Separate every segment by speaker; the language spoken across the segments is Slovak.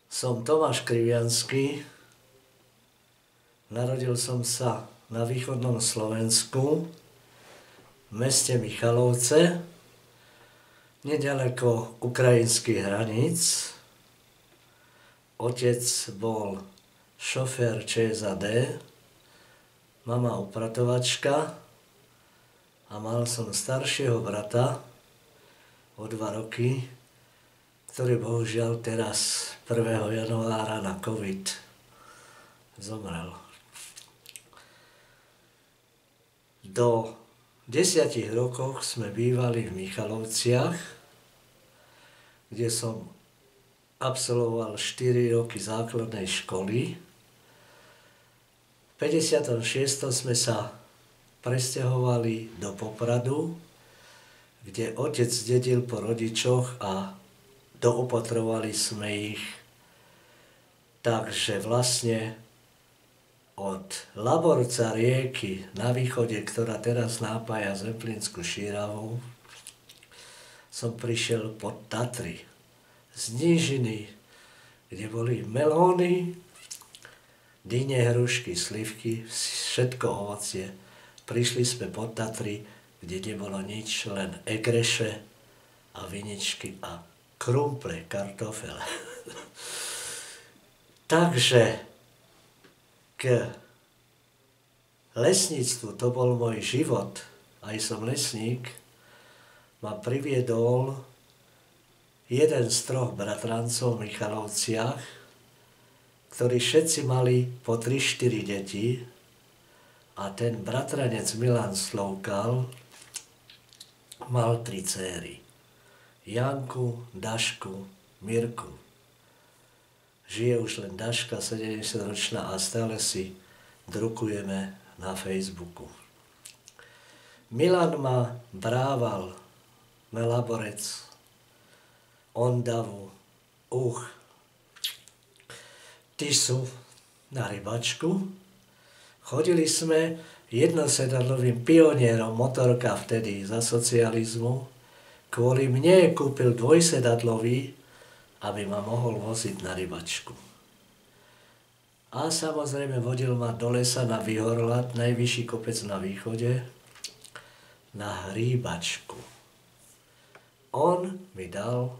Speaker 1: Som Tomáš Krivjanský, narodil som sa na východnom Slovensku, v meste Michalovce, nedaleko ukrajinských hraníc. Otec bol šofér ČSAD, mama upratovačka a mal som staršieho brata o 2 roky, ktorý bohužiaľ teraz 1. januára na COVID zomrel. Do 10 rokov sme bývali v Michalovciach, kde som absolvoval 4 roky základnej školy. V 56. sme sa presťahovali do Popradu, kde otec dedil po rodičoch a doopatrovali sme ich. Takže vlastne od Laborca rieky na východe, ktorá teraz nápaja Zemplínsku Šíravu, som prišiel pod Tatry. Z nížiny, kde boli melóny, dyne, hrušky, slivky, všetko ovocie. Prišli sme pod Tatry, kde nebolo nič, len egreše a viničky a krumple, kartofele. Takže k lesníctvu, to bol môj život, aj som lesník, ma priviedol jeden z 3 bratrancov v Michalovciach, ktorí všetci mali po 3-4 deti, a ten bratranec Milan Slovkal mal 3 céry. Janku, Dašku, Mirku. Žije už len Daška, 70-ročná, a stále si drukujeme na Facebooku. Milan ma brával na Laborec, Ondavu, Tisu na rybačku. Chodili sme jednosedadlovým pionierom motorka vtedy za socializmu. Kvôli mne kúpil dvojsedadlový, aby ma mohol voziť na rybačku. A samozrejme vodil ma do lesa na Vyhorlat, najvyšší kopec na východe, na hríbačku. On mi dal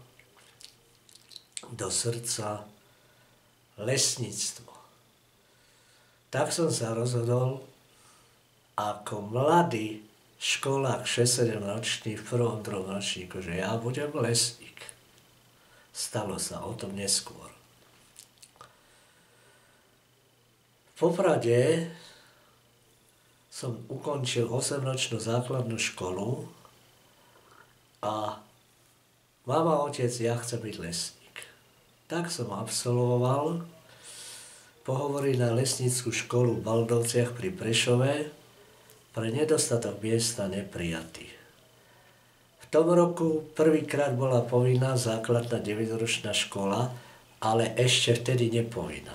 Speaker 1: do srdca lesníctvo. Tak som sa rozhodol ako mladý školák 6-7 ročný v 1. 2. ročníku, že ja budem lesník. Stalo sa o tom neskôr. V Poprade som ukončil 8-ročnú základnú školu a mama, otec, ja chcem byť lesník. Tak som absolvoval pohovory na lesnícku školu v Baldovciach pri Prešove, pre nedostatok miesta neprijatý. V tom roku prvýkrát bola povinná základná 9-ročná škola, ale ešte vtedy nepovinná.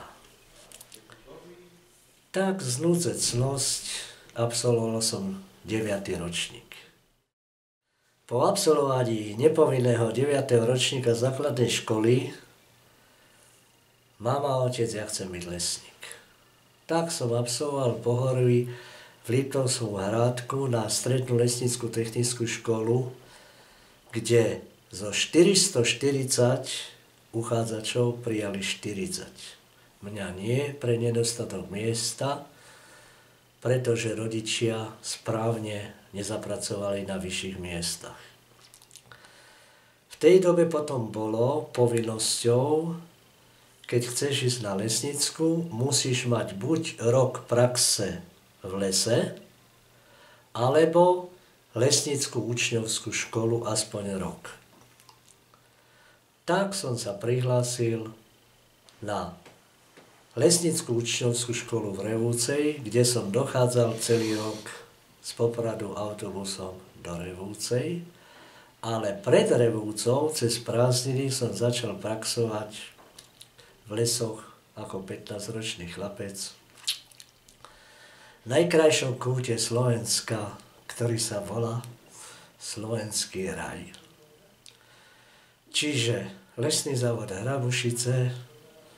Speaker 1: Tak znúdzecnosť absolvoval som 9. ročník. Po absolvovaní nepovinného 9. ročníka základnej školy mama, otec, ja chcem byť lesník. Tak som absolvoval pohovory v Liptovskom Hrádku na strednú lesnícku technickú školu, kde zo 440 uchádzačov prijali 40. Mňa nie, pre nedostatok miesta, pretože rodičia správne nezapracovali na vyšších miestach. V tej dobe potom bolo povinnosťou, keď chceš ísť na lesnícku, musíš mať buď rok praxe v lese, alebo lesnícku učňovskú školu aspoň rok. Tak som sa prihlásil na lesnícku učňovskú školu v Revúcej, kde som dochádzal celý rok z Popradu autobusom do Revúcej, ale pred Revúcou cez prázdniny som začal praxovať v lesoch ako 15-ročný chlapec v najkrajšom kúte Slovenska, ktorý sa volá Slovenský raj. Čiže lesný závod Hrabušice,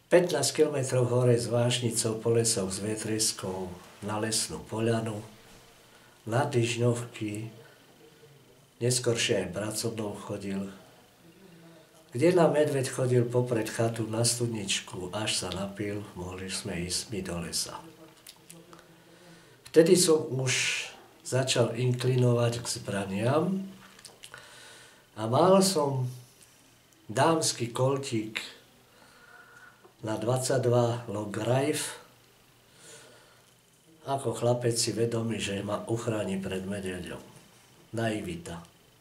Speaker 1: 15 km hore s vášnicou po lesoch s vetreskou na lesnú poľanu, na tyžňovky, neskoršie aj pracovnou chodil, kde nám medveď chodil popred chatu na studničku, až sa napil, mohli sme ísť my do lesa. Vtedy som už začal inklinovať k zbraniam a mal som dámsky koltík na 22 long rifle, ako chlapec si vedomý, že ma uchráni pred medveďom. Naivita.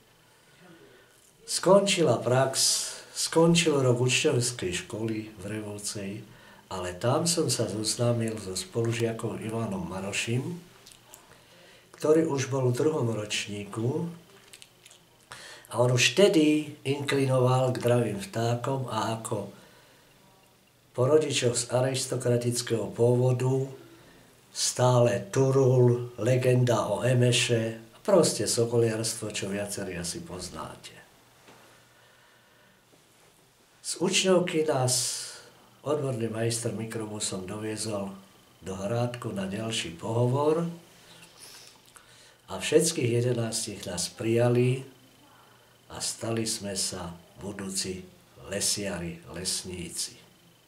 Speaker 1: Skončila prax, skončil rok učňovskej školy v Revúcej, ale tam som sa zoznámil so spolužiakom Ivanom Maroším, ktorý už bol v 2. ročníku a on už vtedy inklinoval k dravým vtákom a ako po rodičoch z aristokratického pôvodu stále turul, legenda o Emeše, proste sokoliarstvo, čo viacerí asi poznáte. Z učňovky nás odborný majster mikrobusom doviezol do Hrádku na ďalší pohovor a všetkých 11 nás prijali a stali sme sa budúci lesiari, lesníci.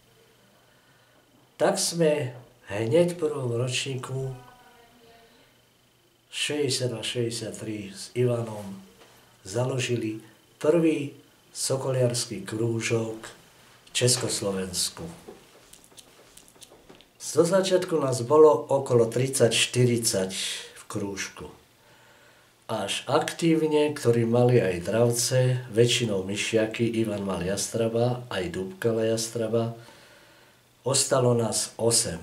Speaker 1: Tak sme hneď v 1. ročníku 62-63 s Ivanom založili prvý sokoliarský krúžok v Československu. Do začiatku nás bolo okolo 30-40 v krúžku. Až aktívne, ktorí mali aj dravce, väčšinou myšiaky, Ivan mal jastraba, aj dúbkala jastraba, ostalo nás 8.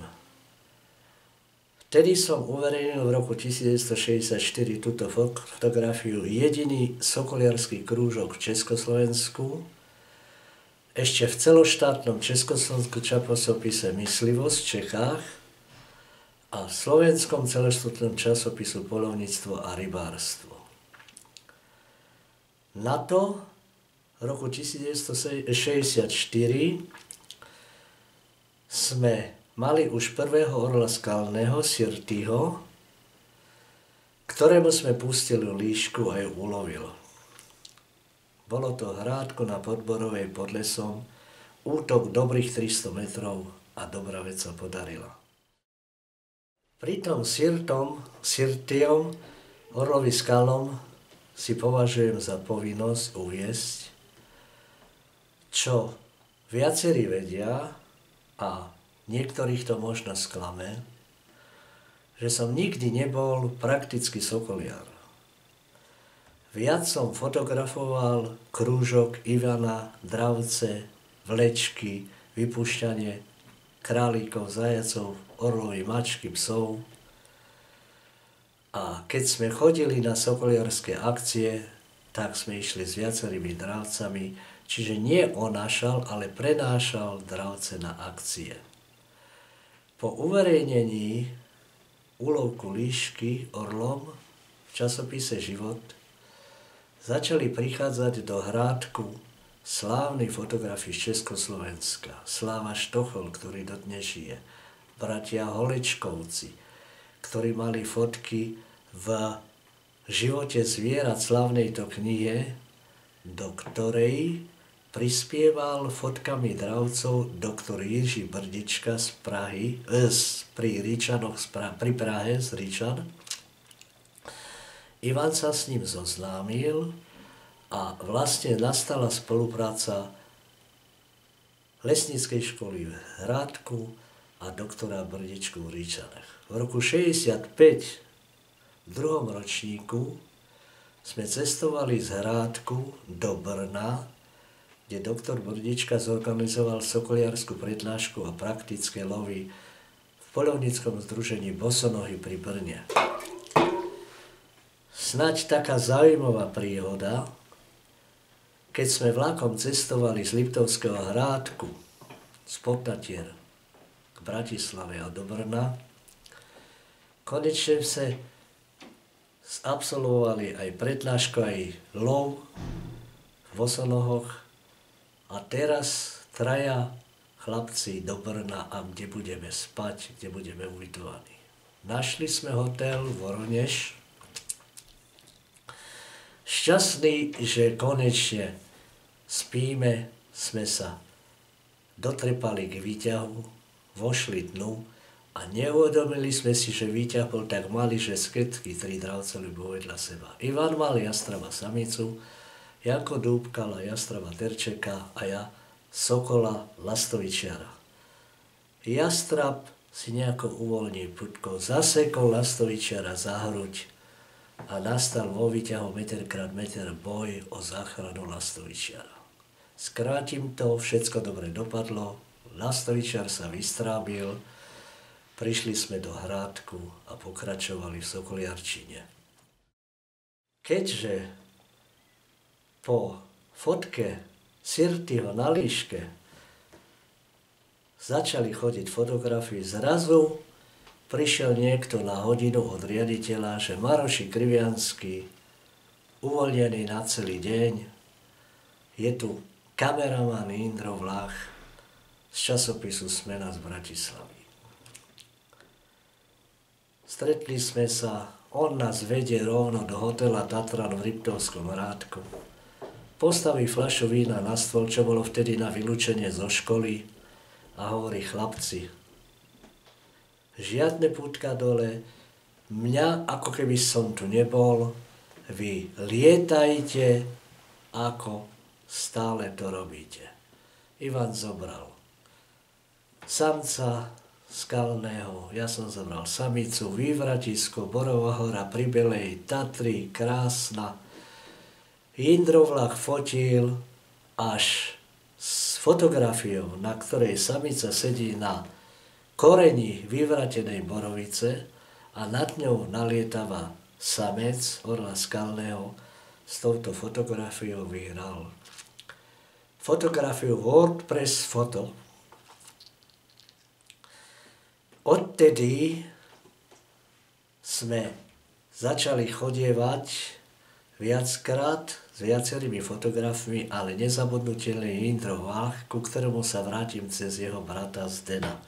Speaker 1: Vtedy som uverejnil v roku 1964 túto fotografiu jediný sokoliarský krúžok v Československu, ešte v celoštátnom československom časopise Myslivosť v Čechách a v slovenskom celoštátnom časopisu Poľovníctvo a rybárstvo. Na to v roku 1964 sme mali už prvého orla skalného, Sirtyho, ktorému sme pustili líšku a ju ulovil. Bolo to Hrádko na Podborovej pod lesom, útok dobrých 300 metrov a dobrá vec sa podarila. Pri tom Sirtyom, orlovi skalom, si považujem za povinnosť uviesť, čo viacerí vedia a niektorých to možno sklame, že som nikdy nebol prakticky sokoliar. Viac som fotografoval krúžok Ivana, dravce, vlečky, vypúšťanie králíkov, zajacov, orlovi, mačky, psov. A keď sme chodili na sokoliarské akcie, tak sme išli s viacerými dravcami, čiže nie onášal, ale prenášal dravce na akcie. Po uverejnení úlovku líšky orlom v časopise Život začali prichádzať do Hrádku slávni fotografi z Československa. Sláva Štochol, ktorý dodnes žije. Bratia Holečkovci, ktorí mali fotky v Živote zvierat, slávnej to knihe, do ktorej prispieval fotkami dravcov doktor Jiří Brdička z Prahy, pri Ríčanoch, pri Prahe z Ríčan. Ivan sa s ním zoznámil a vlastne nastala spolupráca lesníckej školy v Hrádku a doktora Brdičku v Ríčanech. V roku 65, v 2. ročníku, sme cestovali z Hrádku do Brna, kde doktor Brdička zorganizoval sokoliarsku prednášku a praktické lovy v poľovníckom združení Bosonohy pri Brne. Snaď taká zaujímavá príhoda, keď sme vlakom cestovali z Liptovského Hrádku, z Potatier k Bratislave a do Brna, konečne sa absolvovali aj prednášku, aj lov v Bosonohoch. A teraz traja chlapci do Brna a kde budeme spať, kde budeme ubytovaní. Našli sme hotel Voronež. Šťastní, že konečne spíme, sme sa dotrepali k výťahu, vošli dnu a neuvedomili sme si, že výťah bol tak malý, že všetky 3 dravce boli vedľa seba. Ivan mal jastraba samicu, Janko Dúbkala jastraba terčeka a ja sokola lastovičiara. Jastrab si nejako uvoľnil putkou, zasekol lastovičiara za hruď a nastal vo výťahu meter krát meter boj o záchranu lastovičiara. Skrátim to, všetko dobre dopadlo, lastovičiar sa vystrábil, prišli sme do Hrádku a pokračovali v sokoliarčine. Keďže po fotke Sirtyho na líške začali chodiť fotografie, zrazu prišiel niekto na hodinu od riaditeľa, že Maroši Krivjanský, uvoľnený na celý deň, je tu kameraman Mr Vlach z časopisu Smena z Bratislavy. Stretli sme sa, on nás vedie rovno do hotela Tatran v Riptovskom Hrádku. Postaví fľašu vína na stôl, čo bolo vtedy na vylúčenie zo školy a hovorí: chlapci, žiadne pútka dole, mňa ako keby som tu nebol, vy lietajte, ako stále to robíte. Ivan zobral samca skalného, ja som zobral samicu, vývratisko, Borová hora pri Belej, Tatry, krásna. Mr Vlach fotil až s fotografiou, na ktorej samica sedí na koreni vyvratenej borovice a nad ňou nalietava samec orla skalného. S touto fotografiou vyhral fotografiu WordPress foto. Odtedy sme začali chodievať viackrát s viacerými fotografmi, ale nezabudnutelný Mr Vlach, ku ktorému sa vrátim cez jeho brata Zdena.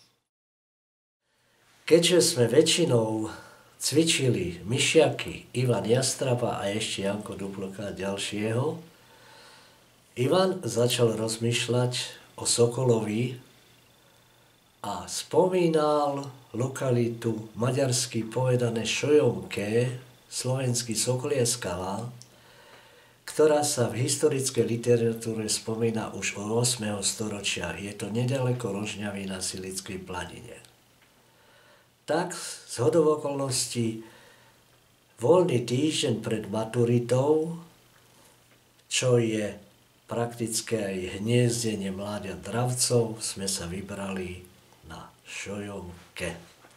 Speaker 1: Keďže sme väčšinou cvičili myšiaky, Ivan Jastraba a ešte Janko Dúbkala ďalšieho, Ivan začal rozmýšľať o sokolovi a spomínal lokalitu maďarsky povedané Šojomke, slovenský sokolia skala, ktorá sa v historickej literatúre spomína už od 8. storočia. Je to nedaleko Rožňavy na Silickej planine. Tak z hodou okolností voľný týždeň pred maturitou, čo je praktické aj hniezdenie mláďat dravcov, sme sa vybrali na Šojomke.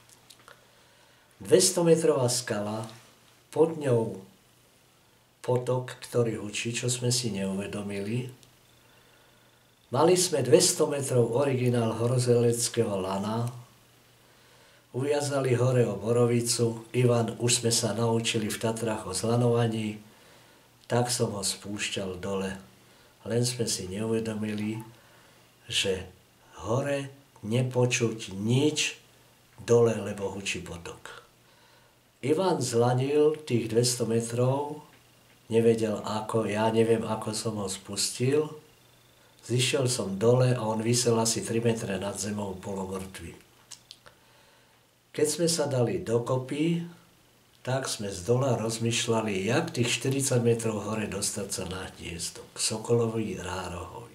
Speaker 1: 200-metrová skala, pod ňou potok, ktorý hučí, čo sme si neuvedomili. Mali sme 200 metrov originál horozeleckého lana, uviazali hore o borovicu, Ivan, už sme sa naučili v Tatrách o zlanovaní, tak som ho spúšťal dole. Len sme si neuvedomili, že hore nepočuť nič, dole, lebo hučí potok. Ivan zlanil tých 200 metrov, nevedel ako, ja neviem ako som ho spustil. Zišiel som dole a on visel asi 3 metre nad zemou polomrtvý. Keď sme sa dali dokopy, tak sme z dola rozmýšľali, jak tých 40 metrov hore dostať sa na hniezdo, k sokolovi rárohovi.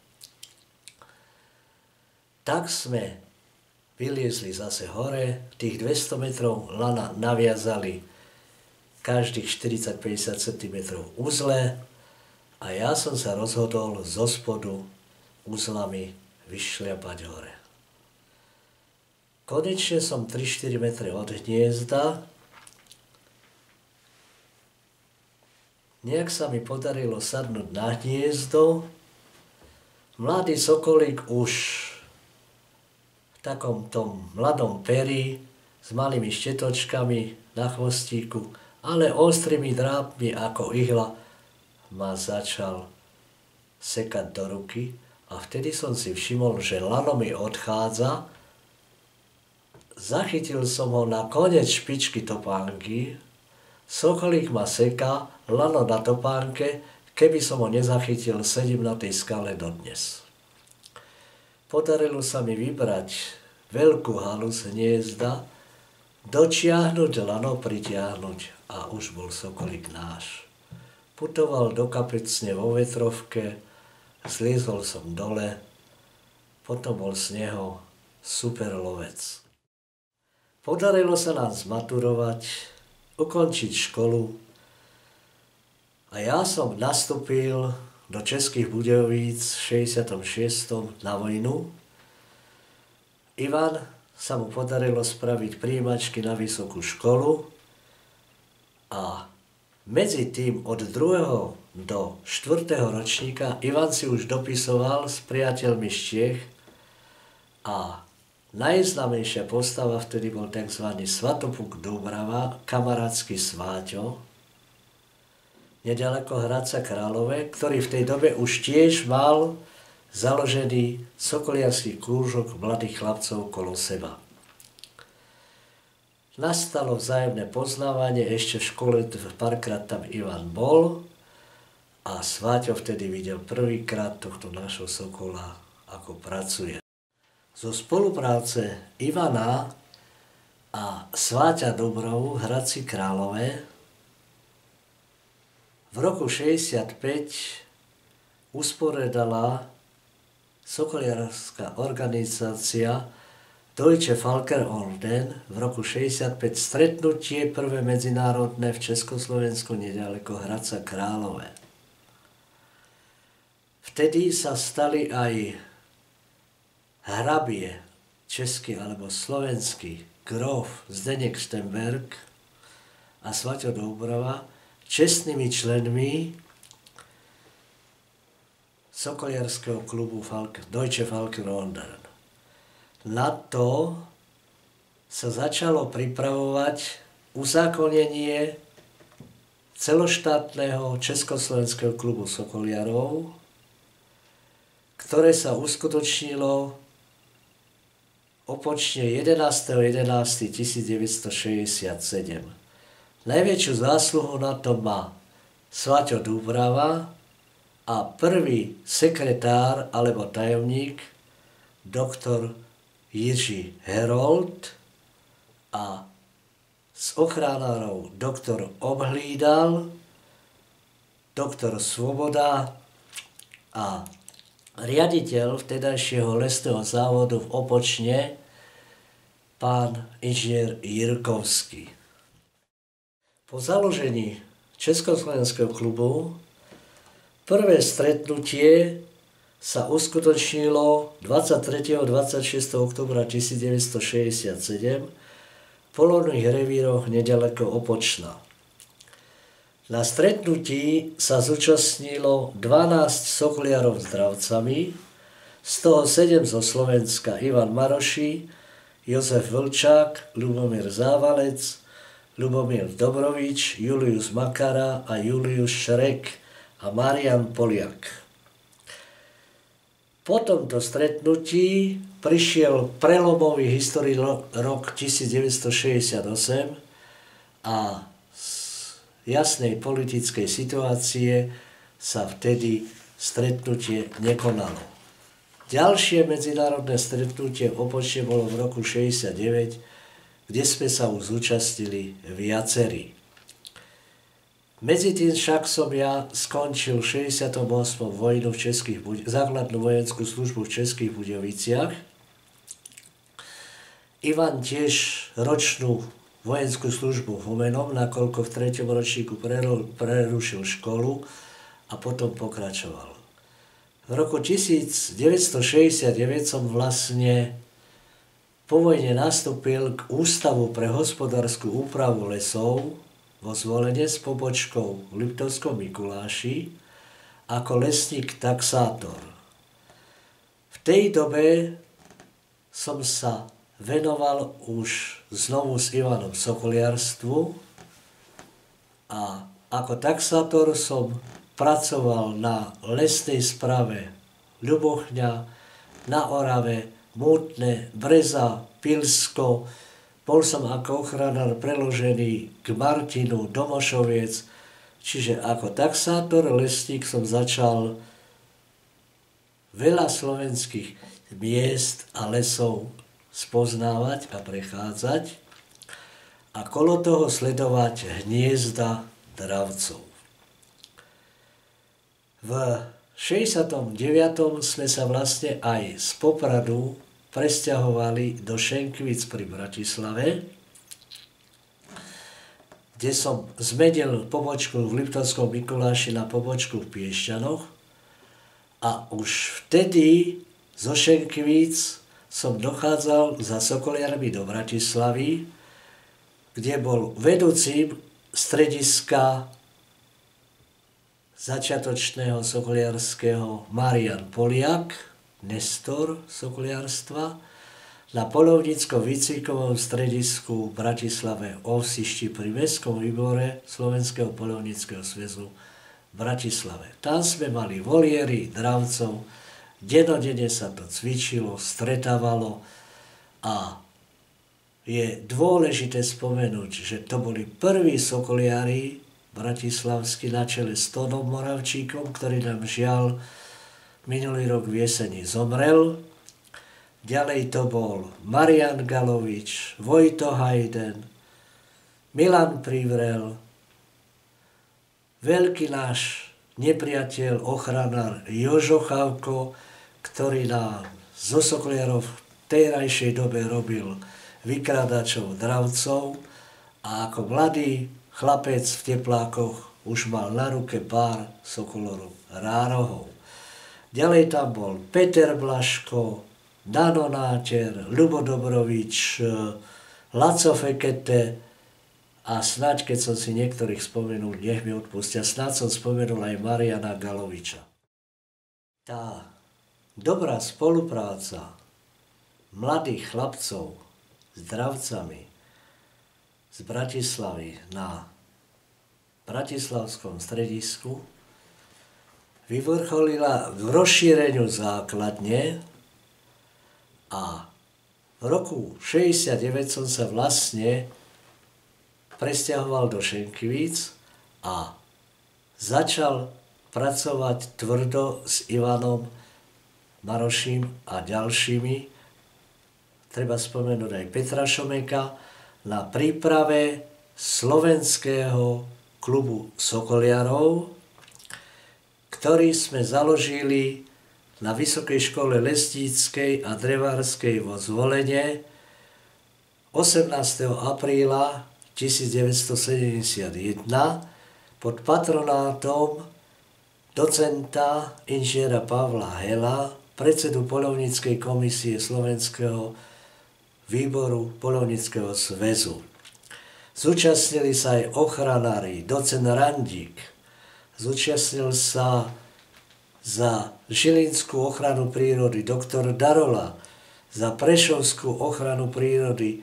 Speaker 1: Tak sme vyliezli zase hore, tých 200 metrov lana naviazali každých 40-50 cm uzle a ja som sa rozhodol zo spodu uzlami vyšliapať hore. Konečne som 3-4 metre od hniezda. Nejak sa mi podarilo sadnúť na hniezdo. Mladý sokolík už v takom tom mladom peri s malými štetočkami na chvostíku, ale ostrými drápmi ako ihla ma začal sekať do ruky A vtedy som si všimol, že lano mi odchádza. Zachytil som ho na koniec špičky topánky. Sokolík ma seká, lano na topánke. Keby som ho nezachytil, sedím na tej skale dodnes. Podarilo sa mi vybrať veľkú halu z hniezda, dočiahnuť lano, pritiahnuť a už bol sokolík náš. Putoval do Kapecne vo vetrovke, zliezol som dole, potom bol z neho super lovec. Podarilo sa nám zmaturovať, ukončiť školu a ja som nastúpil do Českých Budějovíc v 66. na vojnu. Ivan sa mu podarilo spraviť prijímačky na vysokú školu a medzi tým od 2. do 4. ročníka Ivan si už dopisoval s priateľmi z Čiech a najznámejšia postava vtedy bol tzv. Svatopuk Dúbrava, kamarátsky Sváťo, nedaleko Hradca Králové, ktorý v tej dobe už tiež mal založený sokoliarsky krúžok mladých chlapcov okolo seba. Nastalo vzájomné poznávanie, ešte v škole párkrát tam Ivan bol a Sváťo vtedy videl prvýkrát tohto nášho sokola, ako pracuje. Zo spolupráce Ivana a Sváťa Dobrovu v Hradci Králové v roku 65 usporiadala sokoliarská organizácia Deutsche Falconer v roku 65 stretnutie prvé medzinárodné v Československu nedaleko Hradca Králové. Vtedy sa stali aj hrabie český alebo slovenský grof Zdeněk Štenberg a Svaťo Doubrava čestnými členmi sokoliarského klubu Deutsche Falconer. Na to sa začalo pripravovať uzákonenie celoštátneho československého klubu sokoliarov, ktoré sa uskutočnilo opočne 11.11.1967. Najväčšiu zásluhu na to má Svaťo Dúbrava a prvý sekretár alebo tajomník doktor Jiří Herold a z ochránárov doktor Obhlídal, doktor Svoboda a riaditeľ vtedajšieho lesného závodu v Opočne, pán inžinier Jirkovský. Po založení Československého klubu prvé stretnutie sa uskutočnilo 23. a 26. oktobra 1967 v polovných revíroch nedaleko Opočna. Na stretnutí sa zúčastnilo 12 sokoliarov s dravcami, z toho 7 zo Slovenska: Ivan Maroši, Jozef Vlčák, Ľubomír Závalec, Ľubomír Dobrovič, Julius Makara a Julius Šrek a Marian Poliak. Po tomto stretnutí prišiel prelomový historický rok 1968 a z jasnej politickej situácie sa vtedy stretnutie nekonalo. Ďalšie medzinárodné stretnutie v Opočne bolo v roku 1969, kde sme sa už zúčastnili viacerí. Medzitým však som ja skončil v 68. vojnu v základnú vojenskú službu v Českých Budějoviciach. Ivan tiež ročnú vojenskú službu v Humenom, nakoľko v 3. ročníku prerušil školu a potom pokračoval. V roku 1969 som vlastne po vojne nastúpil k Ústavu pre hospodárskú úpravu lesov vo Zvolene s pobočkou v Liptovskom Mikuláši ako lesník taxátor. V tej dobe som sa venoval už znovu s Ivanom sokoliarstvu a ako taxátor som pracoval na lesnej sprave Ľubochňa, na Orave, Mútne, Breza, Pilsko. Bol som ako ochranár preložený k Martinu, do Mošoviec, čiže ako taxátor, lesník som začal veľa slovenských miest a lesov spoznávať a prechádzať a kolo toho sledovať hniezda dravcov. V 69. sme sa vlastne aj z Popradu presťahovali do Šenkvic pri Bratislave, kde som zmenil pobočku v Liptovskom Mikuláši na pobočku v Piešťanoch a už vtedy zo Šenkvic som dochádzal za sokoliarmi do Bratislavy, kde bol vedúcim strediska začiatočného sokoliarského Marian Poliak, nestor sokoliarstva, na poľovníckom výcvikovom stredisku v Bratislave Ovsišti pri Mestskom výbore Slovenského poľovníckeho zväzu v Bratislave. Tam sme mali voliery dravcov, denodenne sa to cvičilo, stretávalo a je dôležité spomenúť, že to boli prví sokoliari bratislavský na čele s Tónom Moravčíkom, ktorý nám žiaľ minulý rok v jeseni zomrel. Ďalej to bol Marian Galovič, Vojto Hajden, Milan Privrel, veľký náš nepriateľ, ochranár Jožo Chavko, ktorý nám zo sokoliarov v terajšej dobe robil vykrádačov dravcov a ako mladý chlapec v teplákoch už mal na ruke pár sokolorov rárohov. Ďalej tam bol Peter Blaško, Dano Náter, Ľubo Dobrovič, Laco Fekete a snáď, keď som si niektorých spomenul, nech mi odpustia, snáď som spomenul aj Mariana Galoviča. Tá dobrá spolupráca mladých chlapcov s dravcami z Bratislavy na bratislavskom stredisku vyvrcholila v rozšíreniu základne a v roku 69 som sa vlastne presťahoval do Šenkvíc a začal pracovať tvrdo s Ivanom Maroším a ďalšími. Treba spomenúť aj Petra Šomeka na príprave slovenského klubu sokoliarov, ktorý sme založili na Vysokej škole lesníckej a drevárskej vo Zvolene 18. apríla 1971 pod patronátom docenta inžiniera Pavla Hela, predsedu poľovníckej komisie Slovenského výboru poľovníckeho zväzu. Zúčastnili sa aj ochranári, docent Randík, zúčastnil sa za Žilinskú ochranu prírody doktor Darola, za Prešovskú ochranu prírody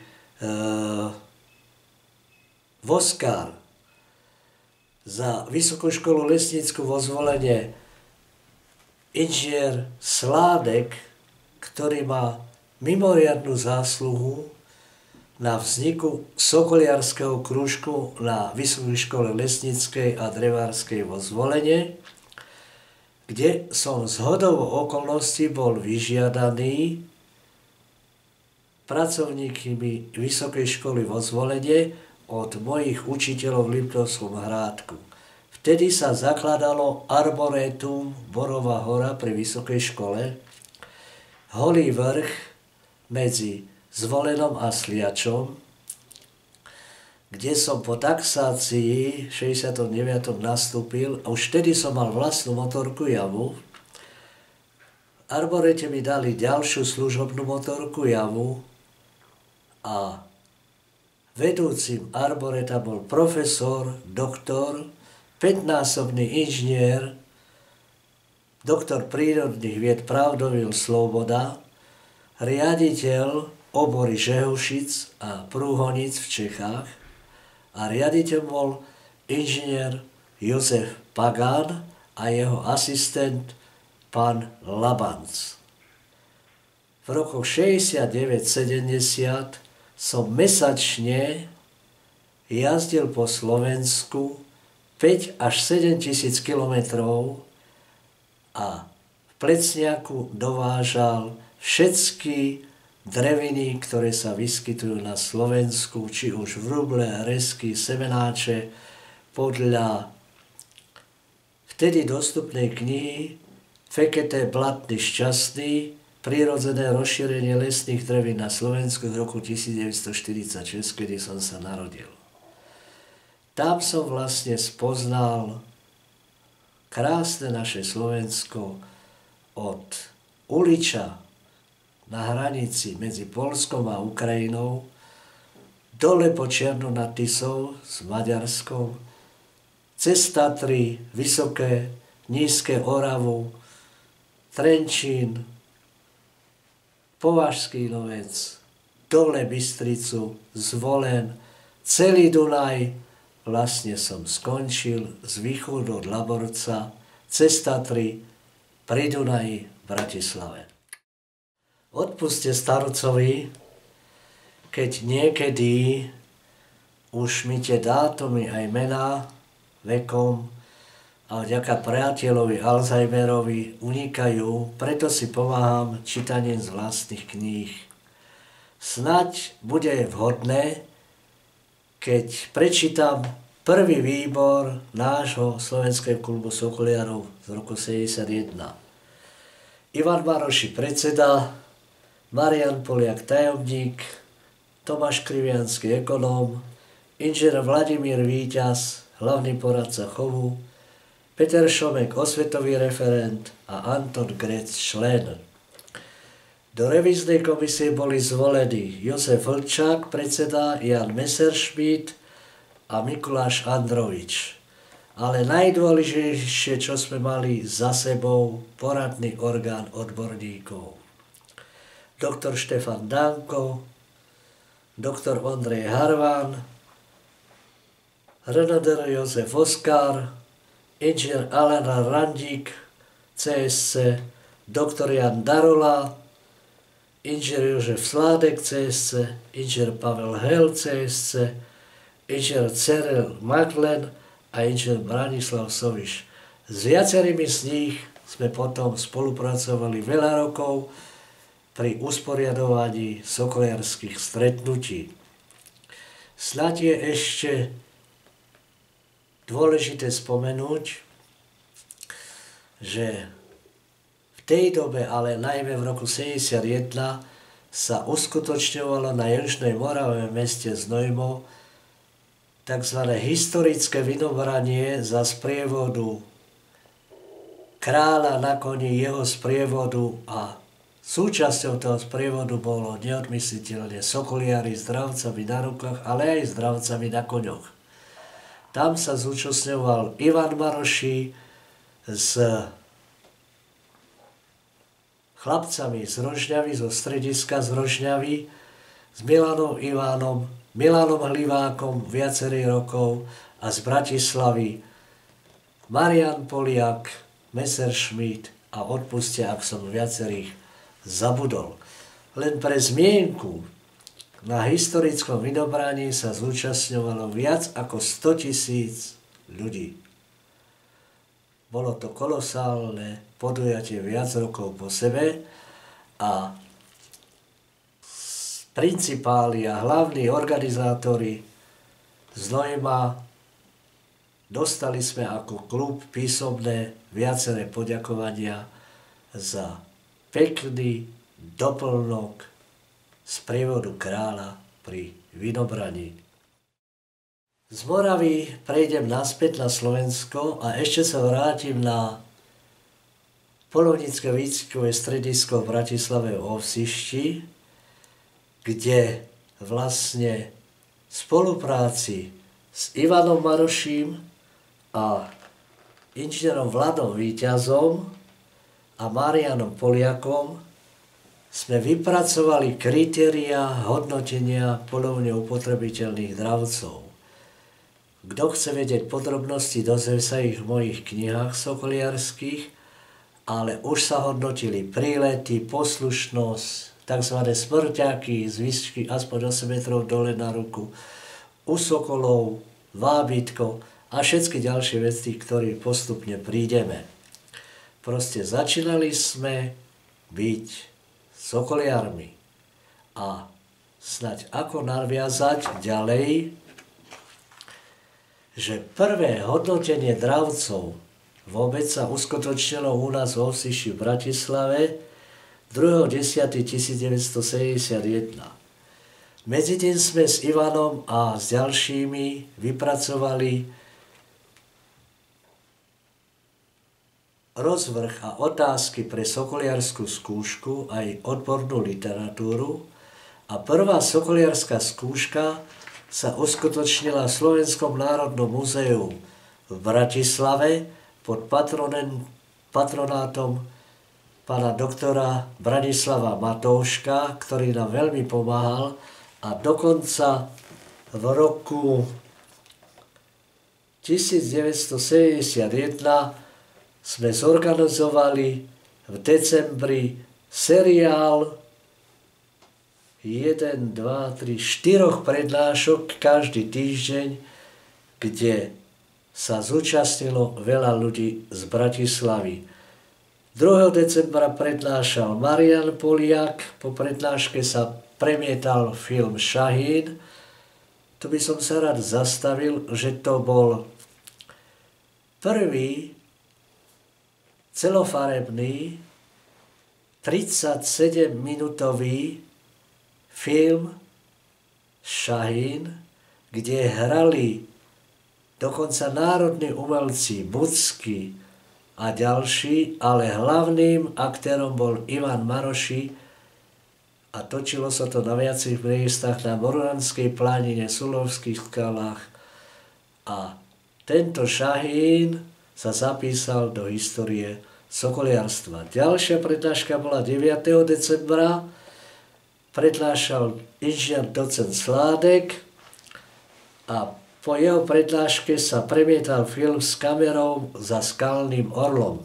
Speaker 1: Voskár, za Vysokú školu lesnícku vo Zvolene inžinier Sládek, ktorý má mimoriadnu zásluhu na vzniku sokoliarského krúžku na Vysokej škole lesníckej a drevárskej vo Zvolene, kde som zhodou okolností bol vyžiadaný pracovníkmi Vysokej školy vo Zvolene od mojich učiteľov v Liptovskom Hrádku. Vtedy sa zakladalo arboretum Borová hora pri Vysokej škole, Holý vrch medzi Zvolenom a Sliačom, kde som po taxácii v 69. nastúpil a už vtedy som mal vlastnú motorku Javu. V arborete mi dali ďalšiu služobnú motorku Javu a vedúcim arboreta bol profesor, doktor, 5-násobný inžinier, doktor prírodných vied Pravdovil Sloboda, riaditeľ obory Žehušic a Prúhonic v Čechách a riaditeľ bol inžinier Jozef Pagán a jeho asistent pán Labanc. V rokoch 69-70 som mesačne jazdil po Slovensku 5 až 7 tisíc kilometrov a v Plecniaku dovážal všetky dreviny, ktoré sa vyskytujú na Slovensku, či už vruble, rezky, semenáče, podľa vtedy dostupnej knihy Fekete Blatný šťastný, prírodzené rozšírenie lesných drevín na Slovensku z roku 1946, kedy som sa narodil. Tam som vlastne spoznal krásne naše Slovensko od Uliča na hranici medzi Poľskom a Ukrajinou, dole po Čiernu nad Tisou s Maďarskom, cez Tatry, Vysoké, Nízke Oravu, Trenčín, Považský Novec, dole Bystricu, Zvolen, celý Dunaj, vlastne som skončil z východu od Laborca, cez Tatry, pri Dunaji, v Bratislave. Odpuste starcovi, keď niekedy už mi tie dátumy aj mená vekom a vďaka priateľovi Alzheimerovi unikajú, preto si pomáham čítaním z vlastných kníh. Snaď bude vhodné, keď prečítam prvý výbor nášho slovenského klubu Sokoliarov z roku 71. Ivan Maroši predseda, Marian Poliak tajomník, Tomáš Krivjanský ekonóm, inžinier Vladimír Víťaz, hlavný poradca chovu, Peter Šomek osvetový referent a Anton Grec člen. Do revíznej komisie boli zvolení Jozef Vlčák predseda, Jan Messerschmidt a Mikuláš Androvič. Ale najdôležitejšie, čo sme mali za sebou, poradný orgán odborníkov. Doktor Štefan Danko, doktor Ondrej Harván, renador Jozef Oskar, inžinier Alena Randík, CSC, doktor Jan Darola, inžinier Jožef Sládek, CSC, inžinier Pavel Hel, CSC, inžinier Cyril Maglen a inžinier Branislav Soviš. S viacerými z nich sme potom spolupracovali veľa rokov pri usporiadovaní sokoliarských stretnutí. Snad je ešte dôležité spomenúť, že v tej dobe, ale najmä v roku 71, sa uskutočňovalo na Južnej Morave v meste Znojmo tzv. Historické vynobranie za sprievodu kráľa na koni, jeho sprievodu, a súčasťou toho sprievodu bolo neodmysliteľne sokoliari s dravcami na rukách, ale aj s dravcami na koňoch. Tam sa zúčastňoval Ivan Maroši s chlapcami z Rožňavy, zo strediska z Rožňavy, s Milanom Ivánom, Milanom Hlivákom viacerých rokov a z Bratislavy Marian Poliak, Messerschmidt a odpustia, ak som viacerých zabudol. Len pre zmienku, na historickom vynobraní sa zúčastňovalo viac ako 100 000 ľudí. Bolo to kolosálne podujatie viac rokov po sebe a principáli a hlavní organizátori Znojma dostali sme ako klub písomné viaceré poďakovania za pekný doplnok z prievodu kráľa pri vynobraní. Z Moravy prejdem naspäť na Slovensko a ešte sa vrátim na polovnícke výcvikové stredisko v Bratislave v Ovsišti, kde vlastne v spolupráci s Ivanom Maroším a inžinierom Vladom Víťazom a Marianom Poliakom sme vypracovali kritériá hodnotenia polovne upotrebiteľných dravcov. Kto chce vedieť podrobnosti, dozvie sa ich v mojich knihách sokoliarských, ale už sa hodnotili prílety, poslušnosť, tzv. Smrťaky z výšky aspoň 8 metrov dole na ruku, u sokolov, vábitko a všetky ďalšie veci, ktoré postupne prídeme. Proste začínali sme byť sokoliarmi a snať ako naviazať ďalej, že prvé hodnotenie dravcov vôbec sa uskutočnilo u nás vo Vsiši v Bratislave 2.10.1971. Medzitým sme s Ivanom a s ďalšími vypracovali rozvrh a otázky pre sokoliarskú skúšku aj odbornú literatúru a prvá sokoliarská skúška sa uskutočnila v Slovenskom národnom múzeu v Bratislave pod patronátom pána doktora Branislava Matouška, ktorý nám veľmi pomáhal. A dokonca v roku 1971 sme zorganizovali v decembri seriál 4 prednášok každý týždeň, kde sa zúčastnilo veľa ľudí z Bratislavy. 2. decembra prednášal Marian Poliak, po prednáške sa premietal film Šahín. Tu by som sa rád zastavil, že to bol prvý celofarebný 37-minútový film Šahín, kde hrali dokonca národní umelci Bucky a ďalší, ale hlavným aktérom bol Ivan Maroši a točilo sa to na viacerých miestach na Moranskej planine, Sulovských skalách a tento Šahín sa zapísal do histórie sokoliarstva. Ďalšia prednáška bola 9. decembra, prednášal inžinier docent Sládek a po jeho prednáške sa premietal film s kamerou za Skalným orlom.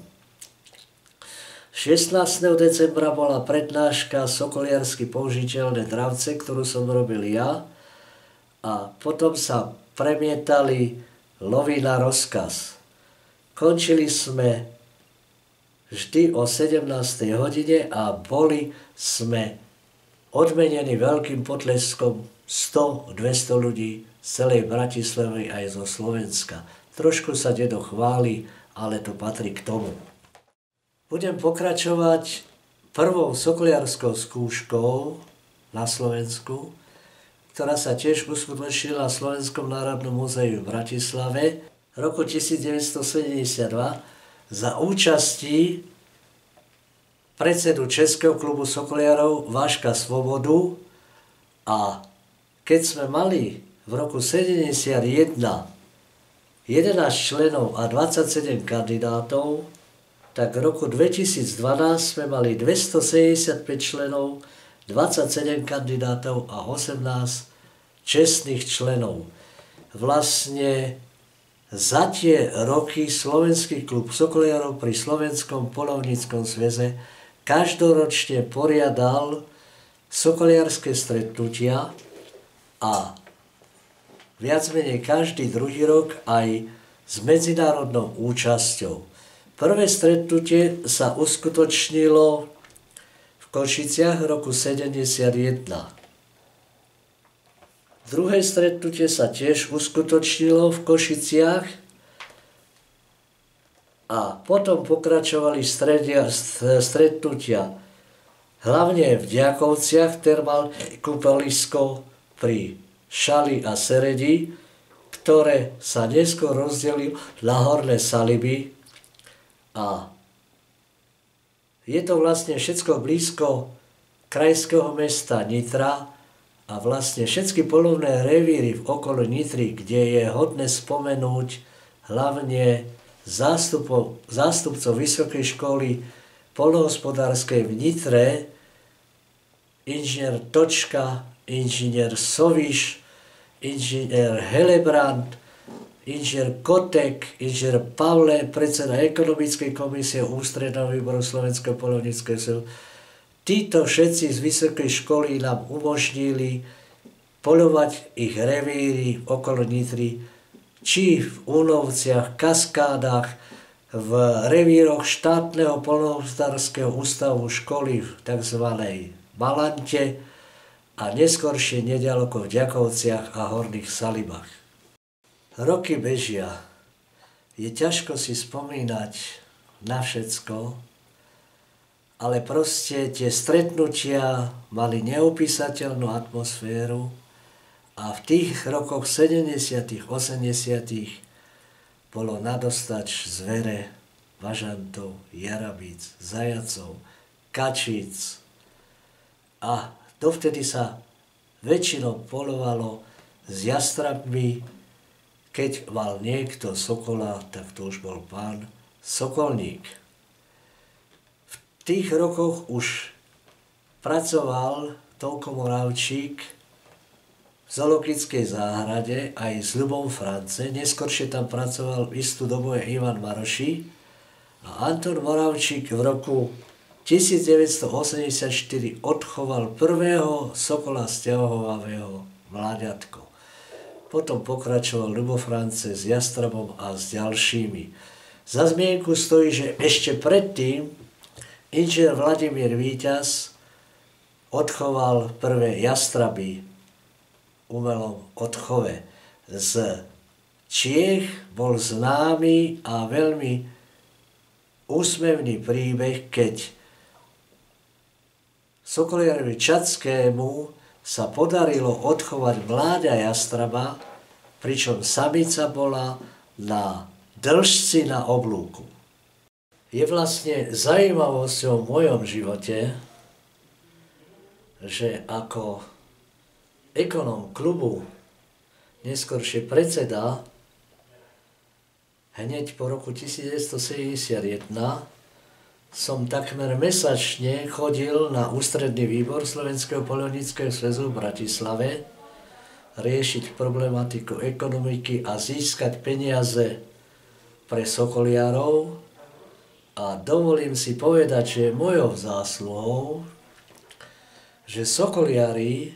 Speaker 1: 16. decembra bola prednáška Sokoliarsky použiteľné dravce, ktorú som robil ja, a potom sa premietali lovy na rozkaz. Končili sme vždy o 17. hodine a boli sme odmenení veľkým potleskom 100-200 ľudí z celej Bratislavy aj zo Slovenska. Trošku sa dedo chváli, ale to patrí k tomu. Budem pokračovať prvou sokoliarskou skúškou na Slovensku, ktorá sa tiež uskutočnila v Slovenskom národnom múzeu v Bratislave v roku 1972 za účasti predsedu Českého klubu sokoliarov Vaška Svobodu, a keď sme mali v roku 1971 11 členov a 27 kandidátov, tak v roku 2012 sme mali 275 členov, 27 kandidátov a 18 čestných členov. Vlastne za tie roky Slovenský klub sokoliarov pri Slovenskom poľovníckom zväze každoročne poriadal sokoliarské stretnutia a viac menej každý druhý rok aj s medzinárodnou účasťou. Prvé stretnutie sa uskutočnilo v Košiciach v roku 1971. Druhé stretnutie sa tiež uskutočnilo v Košiciach a potom pokračovali stretnutia hlavne v Diakovciach, termálne kúpalisko pri Šali a Seredi, ktoré sa neskôr rozdelili na horné saliby. A je to vlastne všetko blízko krajského mesta Nitra a vlastne všetky poľovné revíry v okolí Nitry, kde je hodné spomenúť hlavne zástupcov Vysokej školy poľnohospodárskej v Nitre, inžinier Točka, inžinier Soviš, inžinier Helebrand, inžinier Kotek, inžinier Pavle, predseda ekonomickej komisie ústredného výboru Slovenského poľovníckeho zväzu. Títo všetci z vysokej školy nám umožnili poľovať ich revíry okolo Nitry, či v Únovciach, Kaskádach, v revíroch štátneho poľnohospodárskeho ústavu školy v tzv. Malante a neskoršie neďaleko v Ďakovciach a Horných Salibách. Roky bežia. Je ťažko si spomínať na všetko, ale proste tie stretnutia mali neopísateľnú atmosféru a v tých rokoch 70., 80. bolo nadostač zvere, bažantov, jarabíc, zajacov, kačíc a dovtedy sa väčšinou poľovalo s jastrabmi. Keď mal niekto sokola, tak to už bol pán sokolník. V tých rokoch už pracoval Tonko Moravčík v zoologickej záhrade aj s Ľubom France. Neskoršie tam pracoval v istú dobu aj Ivan Maroši. A Anton Moravčík v roku 1984 odchoval prvého sokola sťahovavého mláďatko. Potom pokračoval Ľubo France s jastrabom a s ďalšími. Za zmienku stojí, že ešte predtým inžinier Vladimír Víťaz odchoval prvé jastraby v umelom odchove. Z Čiech bol známy a veľmi úsmevný príbeh, keď sokoliarovi Čadskému sa podarilo odchovať mláďa jastraba, pričom samica bola na dĺžci na oblúku. Je vlastne zaujímavosťou v mojom živote, že ako ekonóm klubu, neskoršie predseda, hneď po roku 1971 som takmer mesačne chodil na ústredný výbor Slovenského poľovníckeho zväzu v Bratislave riešiť problematiku ekonomiky a získať peniaze pre sokoliarov. A dovolím si povedať, že je mojou zásluhou, že sokoliari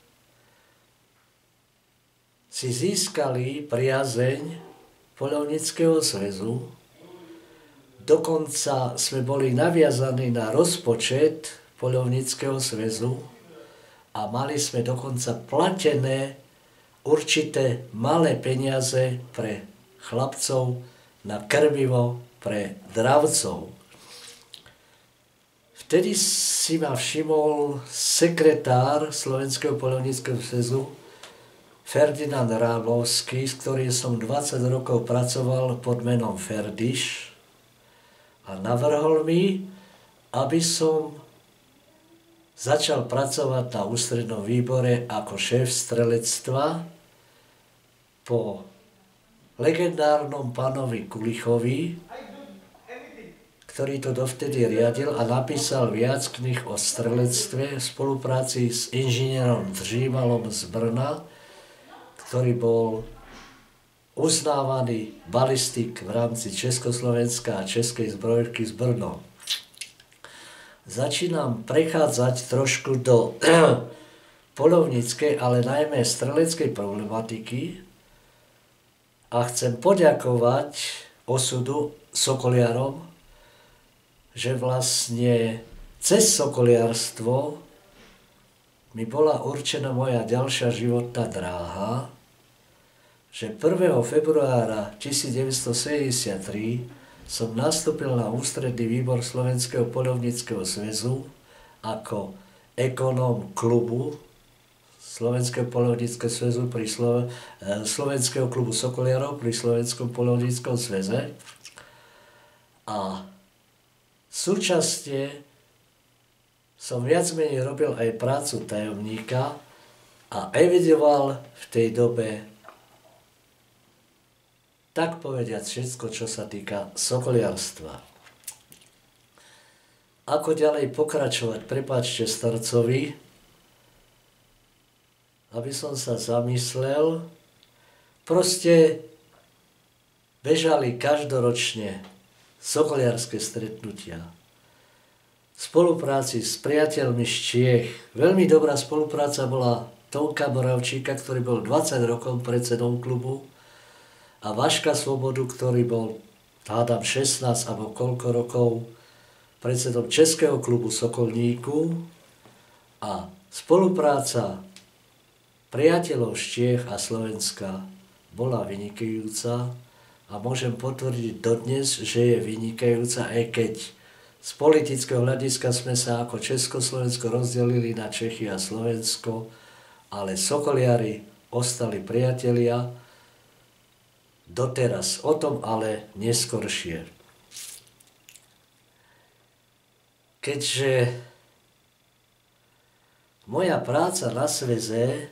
Speaker 1: si získali priazeň poľovníckeho zväzu. Dokonca sme boli naviazaní na rozpočet poľovníckeho zväzu a mali sme dokonca platené určité malé peniaze pre chlapcov na krmivo pre dravcov. Vtedy si ma všimol sekretár Slovenského poľovníckeho zväzu Ferdinand Ráblovský, s ktorým som 20 rokov pracoval pod menom Ferdiš, a navrhol mi, aby som začal pracovať na ústrednom výbore ako šéf strelectva po legendárnom pánovi Kulichovi, ktorý to dovtedy riadil a napísal viac kníh o strelectve v spolupráci s inžinierom Dřímalom z Brna, ktorý bol uznávaný balistik v rámci Československa a Českej zbrojovky z Brno. Začínam prechádzať trošku do poľovníckej, ale najmä streleckej problematiky a chcem poďakovať osudu sokoliarom, že vlastne cez sokoliarstvo mi bola určená moja ďalšia životná dráha, že 1. februára 1973 som nastúpil na ústredný výbor Slovenského poľovníckeho zväzu ako ekonóm klubu Slovenského poľovníckeho zväzu pri Slovenského klubu sokoliarov pri Slovenskom poľovníckom zväze a súčasne som viac menej robil aj prácu tajomníka a evidoval v tej dobe tak povediať všetko, čo sa týka sokoliarstva. Ako ďalej pokračovať? Prepáčte starcovi, aby som sa zamyslel. Proste bežali každoročne sokoliarské stretnutia. V spolupráci s priateľmi z Čiech. Veľmi dobrá spolupráca bola Tomka Moravčíka, ktorý bol 20 rokov predsedom klubu, a Vaška Svobodu, ktorý bol, hádam, 16 alebo koľko rokov predsedom Českého klubu Sokolníku. A spolupráca priateľov z Čiech a Slovenska bola vynikajúca a môžem potvrdiť dodnes, že je vynikajúca, aj keď z politického hľadiska sme sa ako Československo rozdelili na Čechy a Slovensko, ale sokoliari ostali priatelia doteraz. O tom ale neskoršie. Keďže moja práca na sveze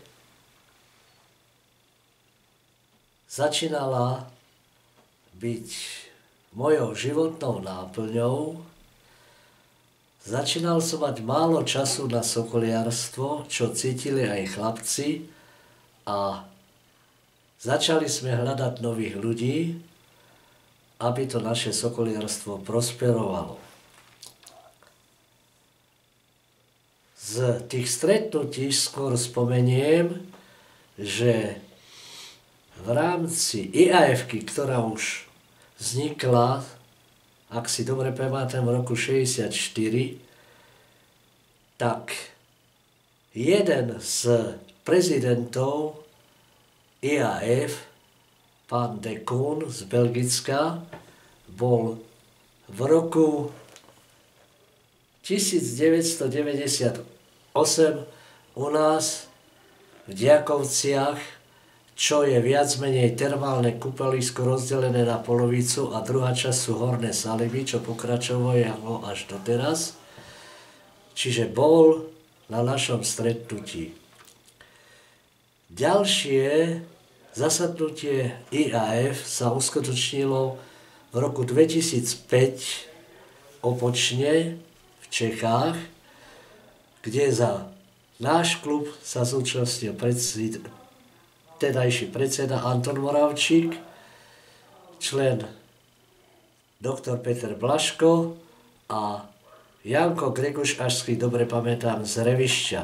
Speaker 1: začínala byť mojou životnou náplňou, začínal som mať málo času na sokoliarstvo, čo cítili aj chlapci, a začali sme hľadať nových ľudí, aby to naše sokoliarstvo prosperovalo. Z tých stretnutí skôr spomeniem, že v rámci IAF-ky, ktorá už vznikla, ak si dobre pamätám, v roku 1964, tak jeden z prezidentov IAF, pán de Koon z Belgicka, bol v roku 1998 u nás v Diakovciach, čo je viac menej termálne kúpalisko rozdelené na polovicu a druhá časť sú horné saliby, čo pokračovalo až doteraz. Čiže bol na našom stretnutí. Ďalšie zasadnutie IAF sa uskutočnilo v roku 2005 opočne v Čechách, kde za náš klub sa zúčastnil tedajší predseda Anton Moravčík, člen doktor Peter Blaško a Janko Greguš, až si dobre pamätám, z Revišťa.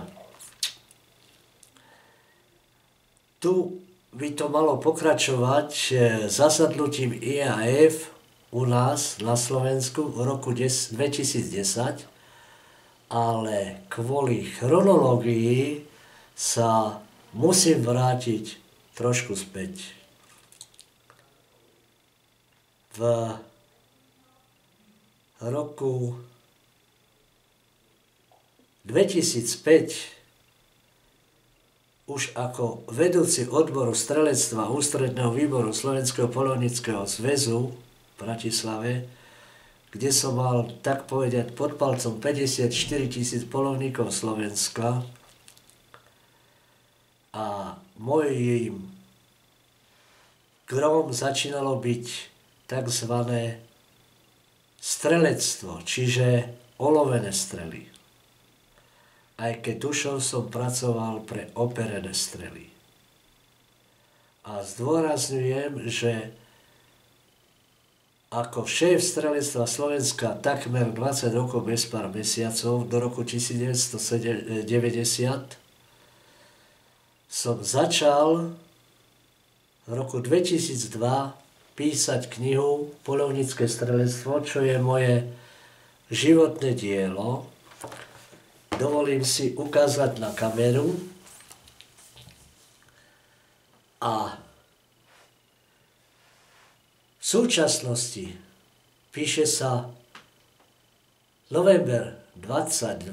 Speaker 1: Tu by to malo pokračovať zasadnutím IAF u nás na Slovensku v roku 2010, ale kvôli chronológii sa musím vrátiť trošku späť. V roku 2005 už ako vedúci odboru strelectva Ústredného výboru Slovenského poľovníckeho zväzu v Bratislave, kde som mal, tak povedať, pod palcom 54 000 poľovníkov Slovenska, a mojím grom začínalo byť tzv. Strelectvo, čiže olovené strely. Aj keď dušou som pracoval pre operené strely. A zdôrazňujem, že ako šéf strelectva Slovenska takmer 20 rokov bez pár mesiacov, do roku 1990, som začal v roku 2002 písať knihu Poľovnícke strelectvo, čo je moje životné dielo. Dovolím si ukázať na kameru. A v súčasnosti píše sa november 22,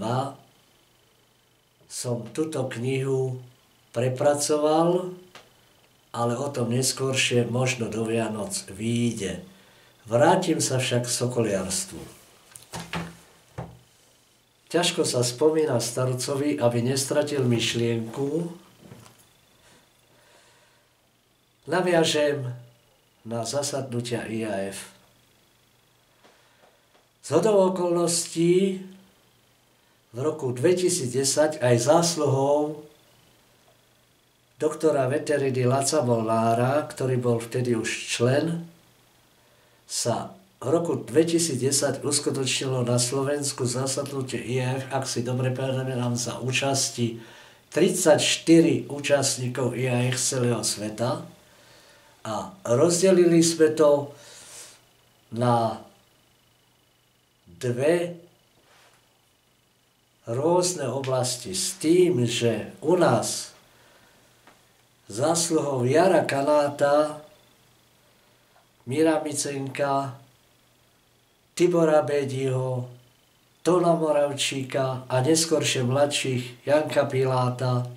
Speaker 1: som túto knihu prepracoval, ale o tom neskôršie možno do Vianoc vyjde. Vrátim sa však k sokoliarstvu. Ťažko sa spomína starcovi, aby nestratil myšlienku. Naviažem na zasadnutia IAF. Zhodou okolností v roku 2010 aj zásluhou doktora veteriny Laca Molnára, ktorý bol vtedy už člen sa v roku 2010 uskutočnilo na Slovensku zasadnutie IAF, ak si dobre pamätám, za účasti 34 účastníkov IAF z celého sveta a rozdelili sme to na dve rôzne oblasti s tým, že u nás zásluhou Jara Kanáta, Míra Micenka, Tibora Bédiho, Tona Moravčíka a neskôršie mladších Janka Piláta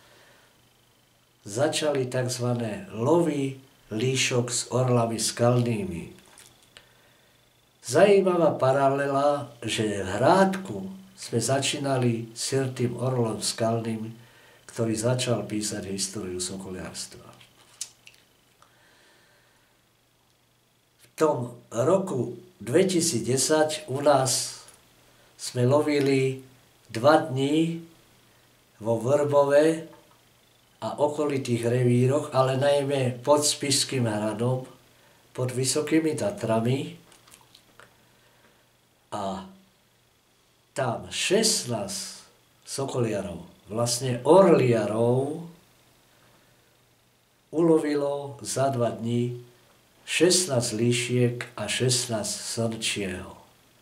Speaker 1: začali tzv. Lovy líšok s orlami skalnými. Zajímavá paralela, že v Hrádku sme začínali s tým orlom skalným, ktorý začal písať históriu sokoliarstva. V tom roku 2010 u nás sme lovili 2 dní vo Vrbove a okolitých revíroch, ale najmä pod Spišským hradom, pod Vysokými Tatrami. A tam 16 sokoliarov, vlastne orliarov, ulovilo za 2 dní 16 líšiek a 16 srčieho.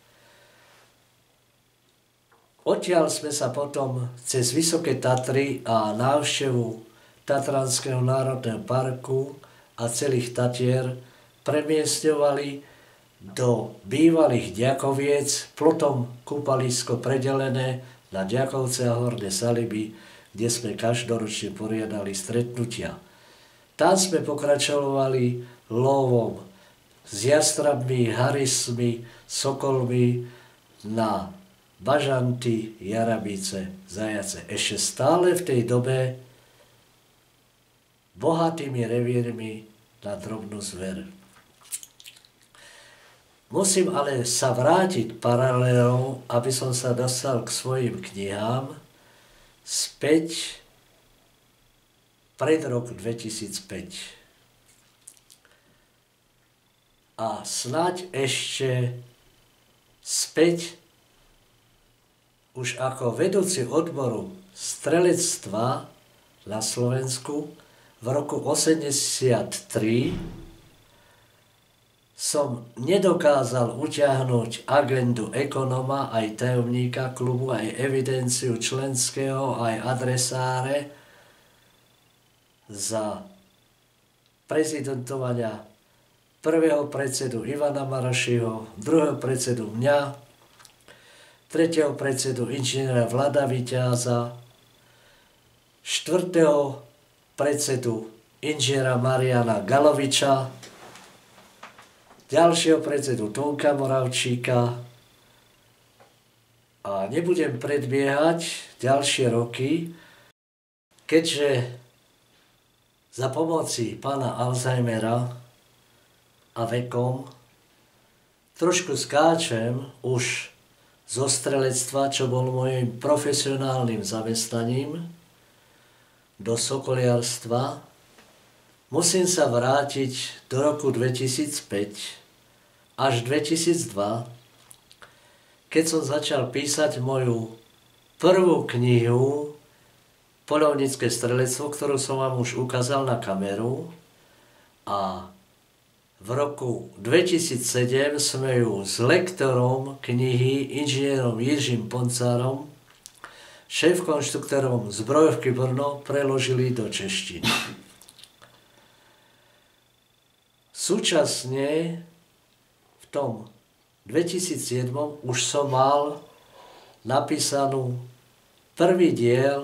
Speaker 1: Odtiaľ sme sa potom cez Vysoké Tatry a návštevu Tatranského národného parku a celých Tatier premiestňovali do bývalých Ďakoviec, plotom kúpalisko predelené na Ďakovce a Horné Saliby, kde sme každoročne poriadali stretnutia. Tam sme pokračovali lovom s jastrabmi, harismi, sokolmi na bažanty, jarabice, zajace. Ešte stále v tej dobe bohatými revírmi na drobnú zver. Musím ale sa vrátiť paralelou, aby som sa dostal k svojim knihám späť pred rok 2005. A snáď ešte späť už ako vedúci odboru strelectva na Slovensku v roku 1983 som nedokázal utiahnuť agendu ekonoma, aj tajomníka klubu, aj evidenciu členského, aj adresáre za prezidentovania prvého predsedu Ivana Marašiho, druhého predsedu mňa, tretieho predsedu inžiniera Vlada Víťaza, štvrtého predsedu inžiniera Mariana Galoviča, ďalšieho predsedu Tonka Moravčíka a nebudem predbiehať ďalšie roky, keďže za pomoci pána Alzheimera a vekom trošku skáčem už zo strelectva, čo bol môjim profesionálnym zamestnaním, do sokoliarstva. Musím sa vrátiť do roku 2005 až 2002, keď som začal písať moju prvú knihu Poľovnícke strelectvo, ktorú som vám už ukázal na kameru. A v roku 2007 sme ju s lektorom knihy, inžinierom Jiřím Poncárom, šéf-konštruktorom Zbrojovky Brno, preložili do češtiny. Súčasne v tom 2007 už som mal napísanú prvý diel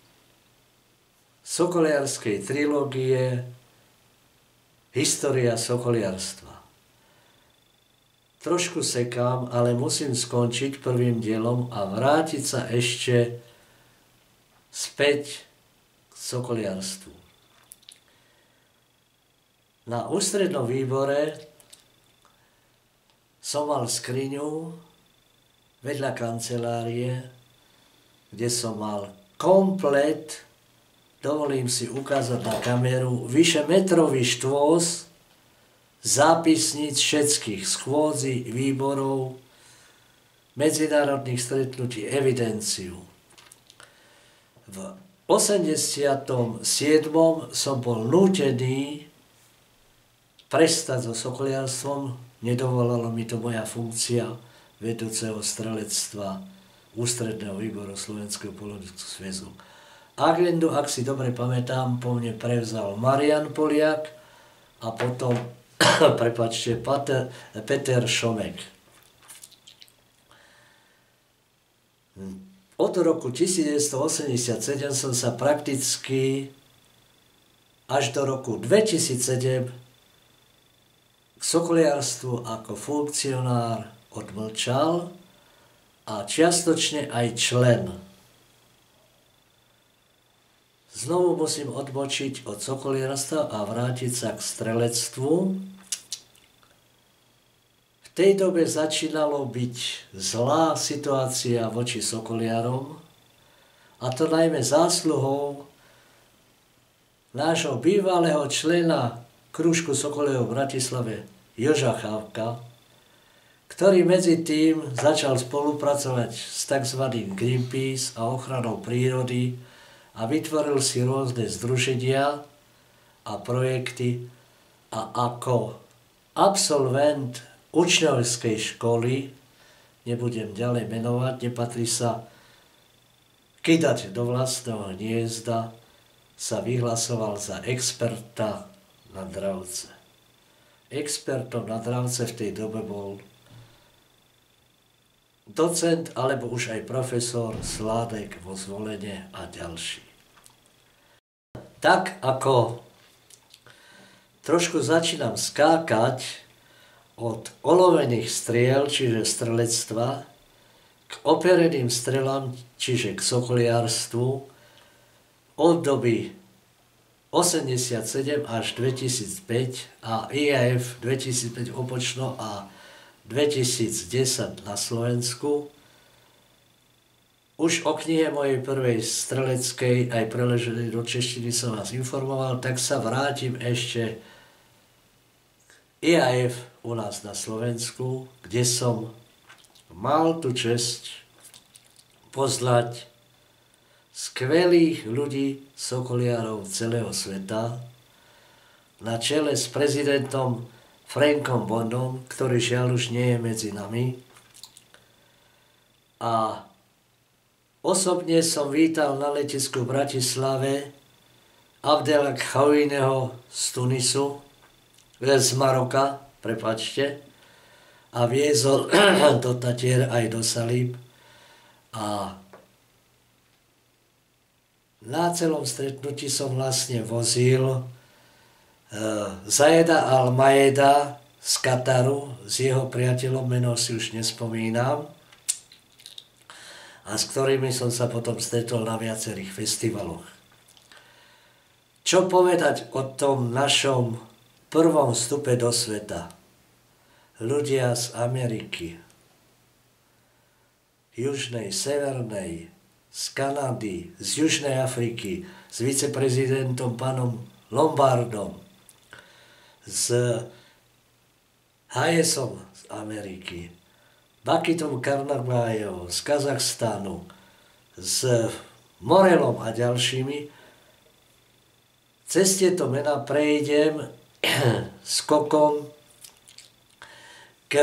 Speaker 1: sokoliarskej trilógie História sokoliarstva. Trošku sekám, ale musím skončiť prvým dielom a vrátiť sa ešte späť k sokoliarstvu. Na ústrednom výbore som mal skriňu vedľa kancelárie, kde som mal komplet, dovolím si ukázať na kameru, vyše metrový štôs s zápisníc všetkých schôdzí, výborov, medzinárodných stretnutí, evidenciu. V 87. som bol nútený prestať so sokoliarstvom, nedovolala mi to moja funkcia vedúceho strelectva Ústredného výboru Slovenského poľovníckeho zväzu. Agendu, ak si dobre pamätám, po mne prevzal Marian Poliak a potom, prepáčte, Peter Šomek. Od roku 1987 som sa prakticky až do roku 2007 k sokoliarstvu ako funkcionár odmlčal a čiastočne aj člen. Znovu musím odbočiť od sokoliarstva a vrátiť sa k strelectvu. V tej dobe začínalo byť zlá situácia voči sokoliarom, a to najmä zásluhou nášho bývalého člena krúžku sokolierov v Bratislave Joža Chávka, ktorý medzi tým začal spolupracovať s tzv. Greenpeace a ochranou prírody a vytvoril si rôzne združenia a projekty, a ako absolvent učňovskej školy, nebudem ďalej menovať, nepatrí sa kydať do vlastného hniezda, sa vyhlasoval za experta na dravce. Expertom na dravce v tej dobe bol docent, alebo už aj profesor Sládek vo Zvolene a ďalší. Tak ako trošku začínam skákať od olovených striel, čiže strelectva, k opereným strelám, čiže k sokoliarstvu, od doby 87 až 2005 a IAF 2005 opočno a 2010 na Slovensku. Už o knihe mojej prvej streleckej, aj preloženej do češtiny som vás informoval, tak sa vrátim ešte k IAF u nás na Slovensku, kde som mal tú česť poznať skvelých ľudí, sokoliarov celého sveta, na čele s prezidentom Frankom Bondom, ktorý žiaľ už nie je medzi nami. A osobne som vítal na letisku v Bratislave Abdela Khawineho z Tunisu, z Maroka, prepáčte, a viezol do Tatier aj do Salíb. A na celom stretnutí som vlastne vozil Zajeda al-Majeda z Kataru, s jeho priateľom, meno si už nespomínam, a s ktorými som sa potom stretol na viacerých festivaloch. Čo povedať o tom našom prvom vstupe do sveta? Ľudia z Ameriky, Južnej, Severnej, z Kanady, z Južnej Afriky, s viceprezidentom pánom Lombardom, s Hayesom z Ameriky, Bakitom Karnabájom z Kazachstanu, s Morelom a ďalšími. Cez tieto mená prejdem skokom k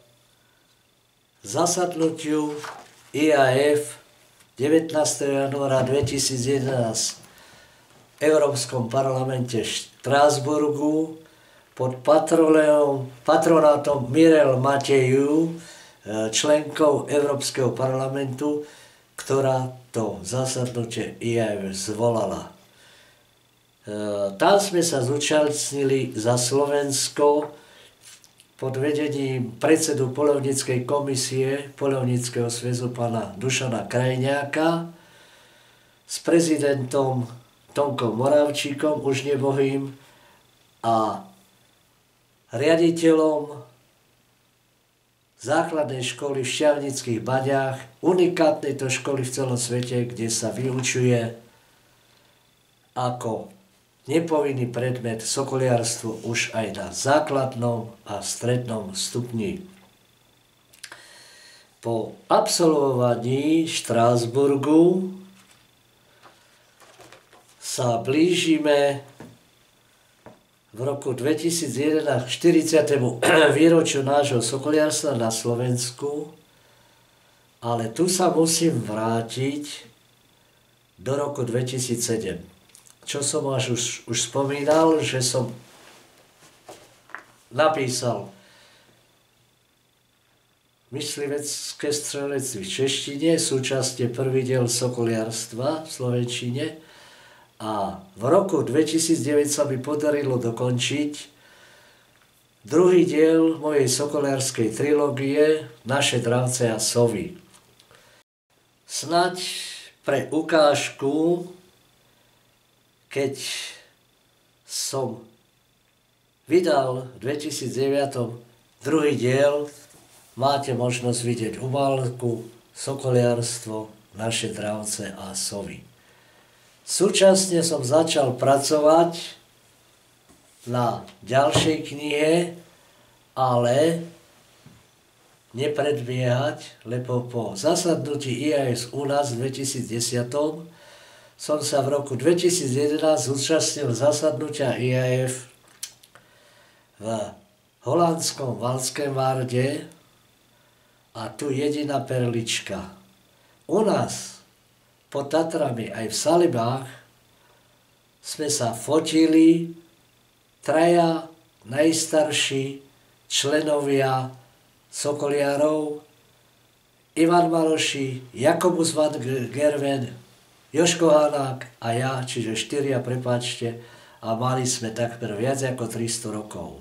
Speaker 1: zasadnutiu IAF 19. januára 2011 v Európskom parlamente v Štrásburgu pod patronátom Mirel Mateju, členkou Európskeho parlamentu, ktorá to zasadnutie IAF zvolala. Tam sme sa zúčastnili za Slovensko pod vedením predsedu poľovníckej komisie Poľovníckeho zväzu pána Dušana Krajňáka s prezidentom Tomkom Moravčíkom, už nebohým, a riaditeľom základnej školy v Šťavnických Baňách, unikátnej to školy v celom svete, kde sa vyučuje ako nepovinný predmet sokoliarstvo už aj na základnom a strednom stupni. Po absolvovaní Štrásburgu sa blížime v roku 2011 k 40. výročiu nášho sokoliarstva na Slovensku, ale tu sa musím vrátiť do roku 2007. Čo som už spomínal, že som napísal myslivecké strelectví v češtine, súčasne prvý diel sokoliarstva v slovenčine, a v roku 2009 sa mi podarilo dokončiť druhý diel mojej sokoliarskej trilógie Naše dravce a sovy. Snaď pre ukážku, keď som vydal v 2009 druhý diel, máte možnosť vidieť obálku Sokoliarstvo, Naše dravce a sovy. Súčasne som začal pracovať na ďalšej knihe, ale nepredbiehať, lebo po zasadnutí IAF u nás v 2010 som sa v roku 2011 zúčastnil zasadnutia IAF v holandskom Valskemvarde a tu jediná perlička. U nás pod Tatrami aj v Salibách sme sa fotili traja najstarší členovia sokoliarov, Ivan Maroši, Jakobus van Gerwen, Joško Hanák a ja, čiže 4, prepáčte, a mali sme takmer viac ako 300 rokov.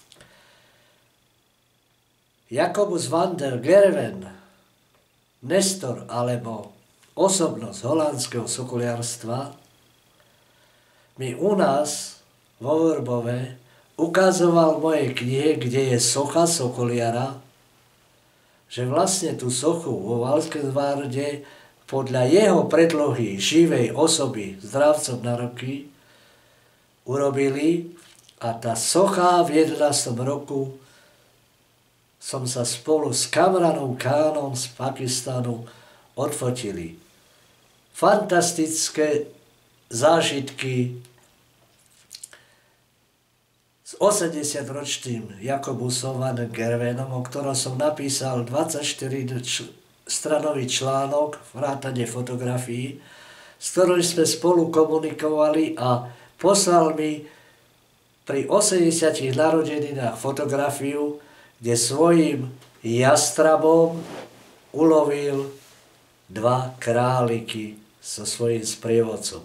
Speaker 1: Jakobus van der Gerwen, nestor alebo osobnosť holandského sokoliarstva, mi u nás vo Vrbove ukazoval v mojej knihe, kde je socha sokoliara, že vlastne tú sochu vo Valskemvarde podľa jeho predlohy živej osoby s dravcom na ruky urobili, a tá socha v 11. roku som sa spolu s Kamranom Kánom z Pakistanu odfotili. Fantastické zážitky s 80-ročným Jakobusom van Gerwenom, o ktorom som napísal 24-stranový článok, vrátane fotografií, s ktorým sme spolu komunikovali, a poslal mi pri 80 narodeninách fotografiu, kde svojim jastrabom ulovil 2 králiky so svojím sprievodcom.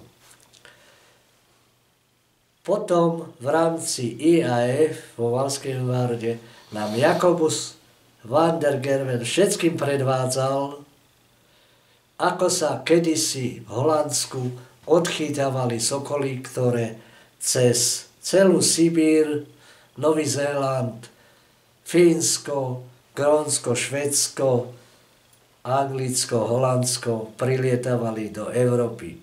Speaker 1: Potom v rámci IAF vo Valskemvarde nám Jakobus van der Gerwen všetkým predvádzal, ako sa kedysi v Holandsku odchytávali sokoly, ktoré cez celú Sibír, Nový Zéland, Fínsko, Grónsko, Švédsko, Anglicko, Holandsko prilietávali do Európy.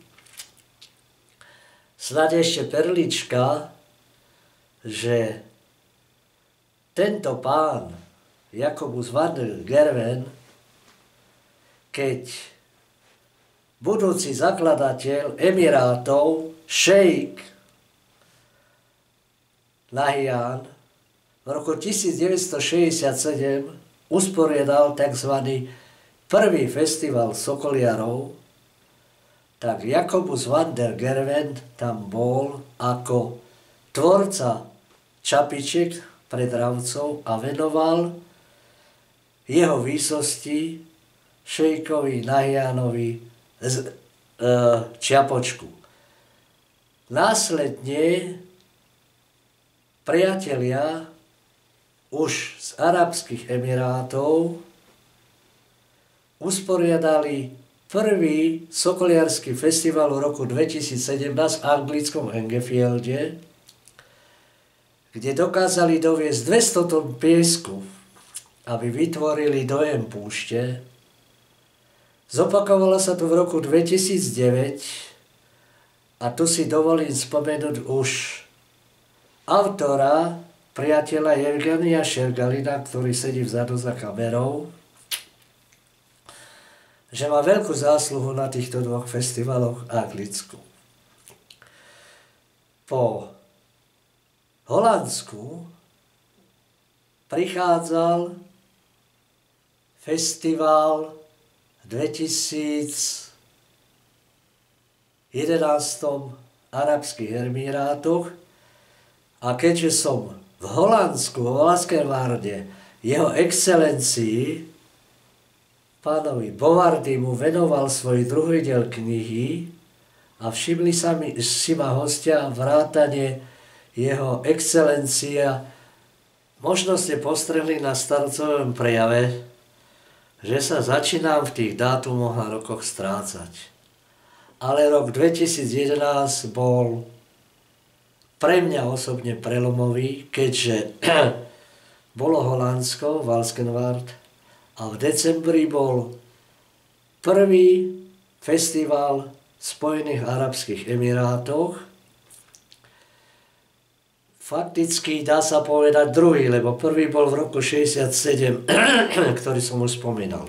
Speaker 1: Snáď ešte perlička, že tento pán Jakobus van der Gerwen, keď budúci zakladateľ Emirátov, šejk Nahyan, v roku 1967 usporiadal tzv. Prvý festival sokoliarov, tak Jakobus van der Gerwen tam bol ako tvorca čapičiek pre dravcov a venoval jeho výsosti šejkovi Nahyanovi čiapočku. Následne priatelia už z Arabských Emirátov usporiadali prvý sokoliarsky festival v roku 2017 v anglickom Engefielde, kde dokázali doviesť 200 tón piesku, aby vytvorili dojem púšte. Zopakovalo sa to v roku 2009 A tu si dovolím spomenúť už autora, priateľa Evgenia Šergalina, ktorý sedí vzadu za kamerou, že má veľkú zásluhu na týchto dvoch festivaloch v Anglicku. Po Holandsku prichádzal festival v 2011 Arabských Emirátoch a keďže som v Holandsku, vo Valkenvarde, jeho excelencii pánovi Bovardimu venoval svoj druhý diel knihy a všimli si ma hostia vrátane jeho excelencia. Možno ste postrehli na starcovom prejave, že sa začínam v tých dátumoch a rokoch strácať. Ale rok 2011 bol pre mňa osobne prelomový, keďže bolo Holandsko, Valkenvard, a v decembri bol prvý festival v Spojených Arabských Emirátoch. Fakticky dá sa povedať druhý, lebo prvý bol v roku 67, ktorý som už spomínal.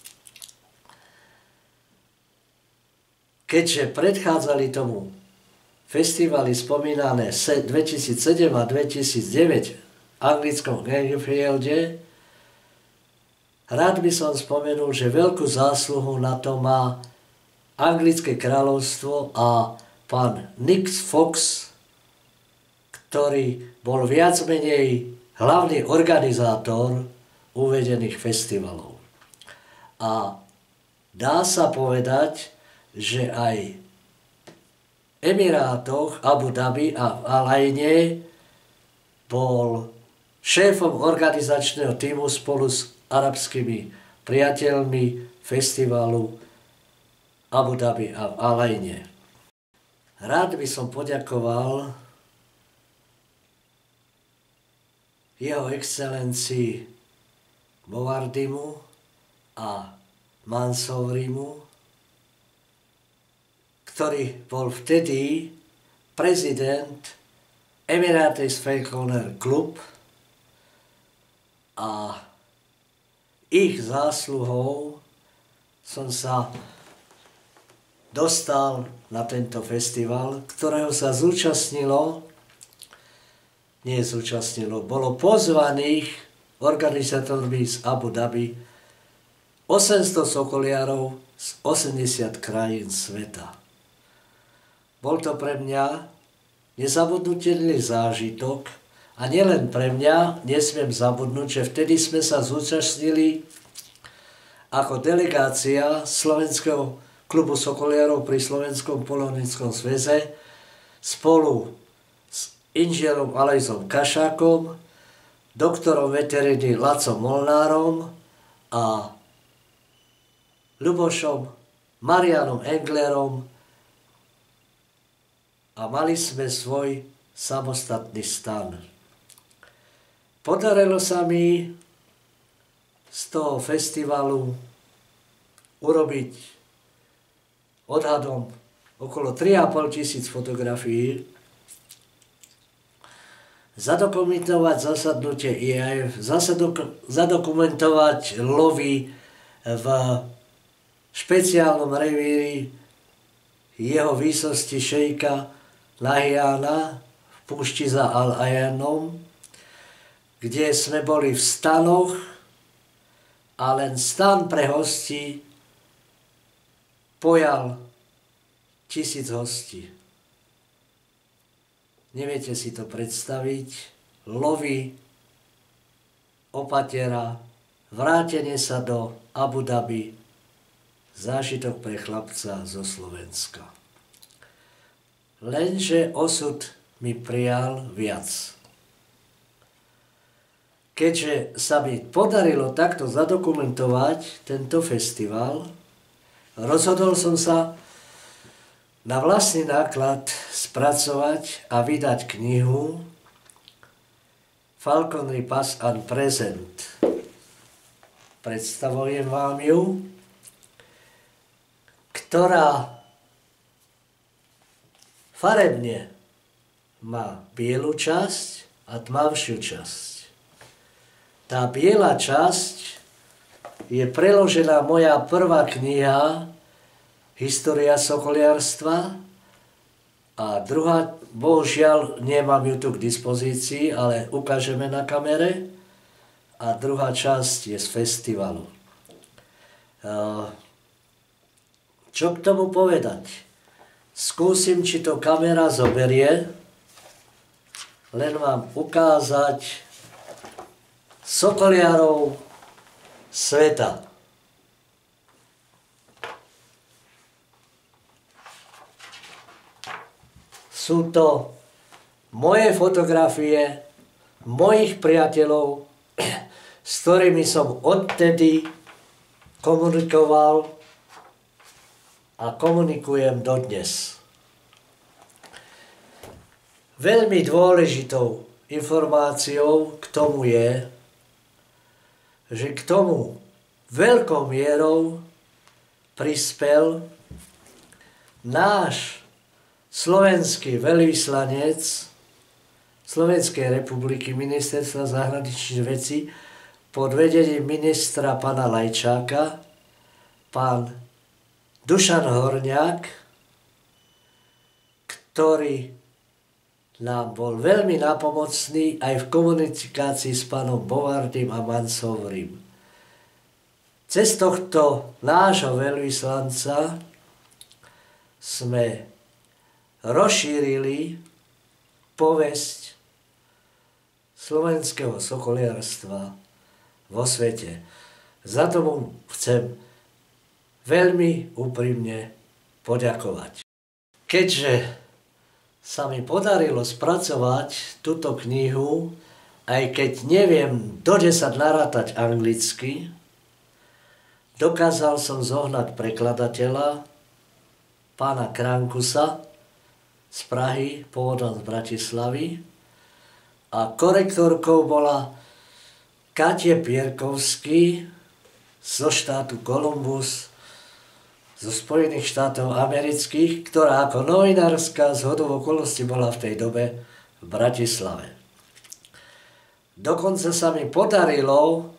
Speaker 1: Keďže predchádzali tomu festivaly spomínané 2007 a 2009 v anglickom Greenfielde, rád by som spomenul, že veľkú zásluhu na to má Anglické kráľovstvo a pán Nick Fox, ktorý bol viac menej hlavný organizátor uvedených festivalov. A dá sa povedať, že aj v Emirátoch, Abu Dhabi a v Alajne bol šéfom organizačného týmu spolu s arabskými priateľmi festivalu Abu Dhabi a v Alajne. Rád by som poďakoval jeho excelencii Bovardimu a Mansourimu, ktorý bol vtedy prezident Emirates Falconer Club, a ich zásluhou som sa dostal na tento festival, ktorého sa bolo pozvaných organizátormi z Abu Dhabi 800 sokoliarov z 80 krajín sveta. Bol to pre mňa nezabudnutelný zážitok a nielen pre mňa, nesmiem zabudnúť, že vtedy sme sa zúčastnili ako delegácia Slovenského klubu sokoliarov pri Slovenskom poľovníckom zväze spolu s inžinierom Alojzom Kašákom, doktorom veteriny Lacom Molnárom a Ľubošom Marianom Englerom, a mali sme svoj samostatný stan. Podarilo sa mi z toho festivalu urobiť odhadom okolo 3,5 tisíc fotografií, zadokumentovať zasadnutie IAF, zadokumentovať lovy v špeciálnom revíri jeho výsosti šejka Nahiana v púšti za Al-Ayanom, kde sme boli v stanoch a len stan pre hostí pojal 1000 hostí. Neviete si to predstaviť? Lovy, opatera, vrátenie sa do Abu Dhabi, zážitok pre chlapca zo Slovenska. Lenže osud mi prijal viac. Keďže sa mi podarilo takto zadokumentovať tento festival, rozhodol som sa na vlastný náklad spracovať a vydať knihu Falconry Past and Present. Predstavujem vám ju, ktorá Farebne má bielu časť a tmavšiu časť. Tá biela časť je preložená moja prvá kniha História sokoliarstva a druhá, bohužiaľ, nemám ju tu k dispozícii, ale ukážeme na kamere. A druhá časť je z festivalu. Čo k tomu povedať? Skúsim, či to kamera zoberie. Len vám ukázať sokoliarov sveta. Sú to moje fotografie mojich priateľov, s ktorými som odtedy komunikoval a komunikujem dodnes. Veľmi dôležitou informáciou k tomu je, že k tomu veľkou mierou prispel náš slovenský veľvyslanec Slovenskej republiky, ministerstva zahraničných vecí, pod vedením ministra pána Lajčáka, pán Dušan Horňák, ktorý nám bol veľmi napomocný aj v komunikácii s pánom Bovardym a Mansovrim. Cez tohto nášho veľvyslanca sme rozšírili povesť slovenského sokoliarstva vo svete. Za tomu chcem veľmi úprimne poďakovať. Keďže sa mi podarilo spracovať túto knihu, aj keď neviem do 10 narátať anglicky, dokázal som zohnať prekladateľa, pána Krankusa z Prahy, pôvodom z Bratislavy, a korektorkou bola Katie Pierkovský zo štátu Columbus, zo Spojených štátov amerických, ktorá ako novinárska zhodou okolností bola v tej dobe v Bratislave. Dokonca sa mi podarilo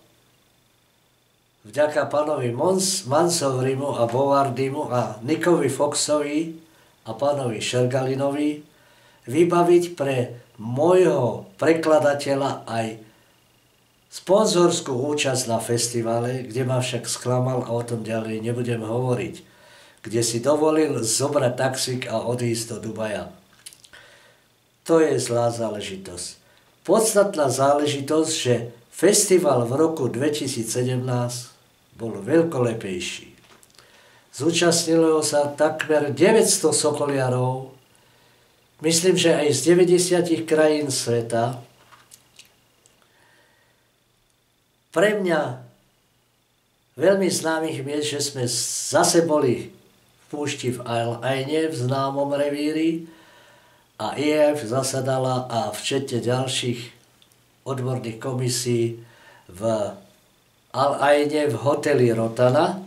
Speaker 1: vďaka pánovi Mansovrimu a Bovardymu a Nickovi Foxovi a pánovi Šergalinovi vybaviť pre môjho prekladateľa aj sponzorskú účasť na festivale, kde ma však sklamal a o tom ďalej nebudem hovoriť, kde si dovolil zobrať taxík a odísť do Dubaja. To je zlá záležitosť. Podstatná záležitosť, že festival v roku 2017 bol veľkolepejší. Zúčastnilo sa takmer 900 sokoliarov, myslím, že aj z 90 krajín sveta. Pre mňa veľmi známych miest, že sme zase boli v púšti v Al-Aine, v známom revíri, a IAF zasadala a včetne ďalších odborných komisí v Al-Aine v hoteli Rotana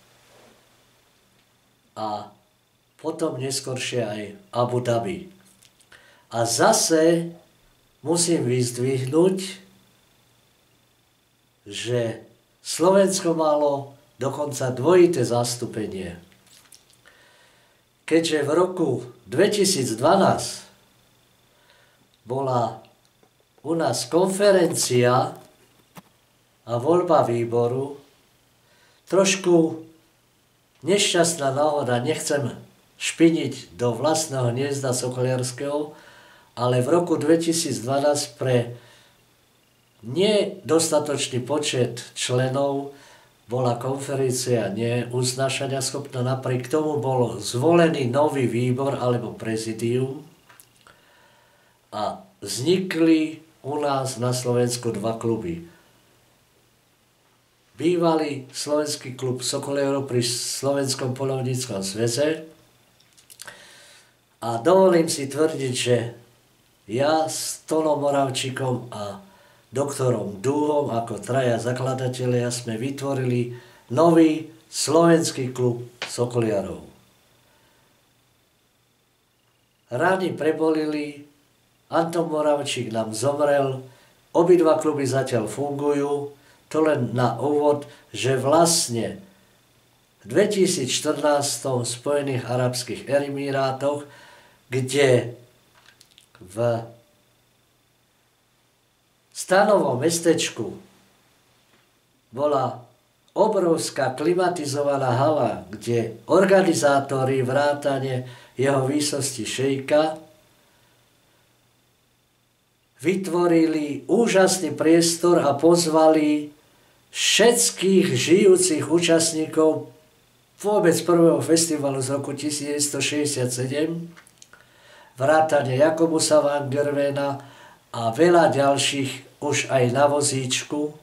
Speaker 1: a potom neskôršie aj Abu Dhabi. A zase musím vyzdvihnúť, že Slovensko malo dokonca dvojité zastúpenie. Keďže v roku 2012 bola u nás konferencia a voľba výboru, trošku nešťastná náhoda, nechcem špiniť do vlastného hniezda sokoliarského, ale v roku 2012 pre nedostatočný počet členov bola konferencia neuznášania schopná. Napriek tomu bol zvolený nový výbor alebo prezidium a vznikli u nás na Slovensku dva kluby. Bývalý slovenský klub sokoliarov pri Slovenskom poľovníckom zväze a dovolím si tvrdiť, že ja s Tonom Moravčíkom a doktorom Dúhom ako traja zakladatelia sme vytvorili nový slovenský klub sokoliarov. rány prebolili, Anton Moravčík nám zomrel, obidva kluby zatiaľ fungujú, to len na úvod, že vlastne v 2014 v Spojených arabských Emirátoch, kde v stanovom mestečku bola obrovská klimatizovaná hala, kde organizátori vrátane jeho výsosti šejka vytvorili úžasný priestor a pozvali všetkých žijúcich účastníkov vôbec prvého festivalu z roku 1967, vrátane Jakobusa van Gervena a veľa ďalších už aj na vozíčku,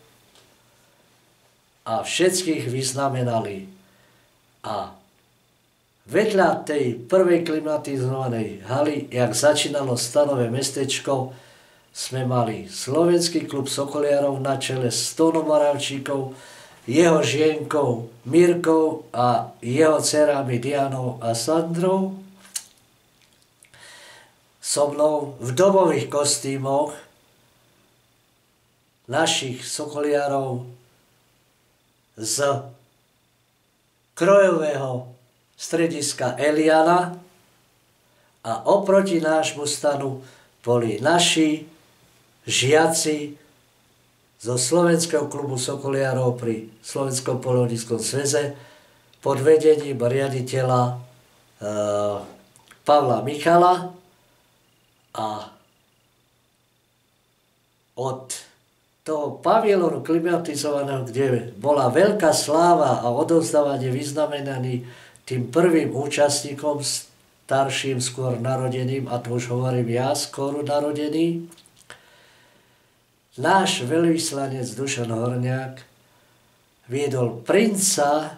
Speaker 1: a všetkých vyznamenali. A vedľa tej prvej klimatizovanej haly, jak začínalo stanové mestečko, sme mali slovenský klub Sokoliarov na čele s Tónom Moravčíkom, jeho žienkou Mirkou a jeho dcerami Dianou a Sandrou. So mnou v dobových kostýmoch našich Sokoliarov z krojového strediska Eliana a oproti nášmu stanu boli naši žiaci zo Slovenského klubu Sokoliarov pri Slovenskom poľovníckom sveze pod vedením riaditeľa Pavla Michala a od toho pavielonu klimatizovaného, kde bola veľká sláva a odovzdávanie vyznamenaní tým prvým účastníkom, starším skôr narodeným, a to už hovorím ja, skôr narodený, náš veľvyslanec Dušan Horňák viedol princa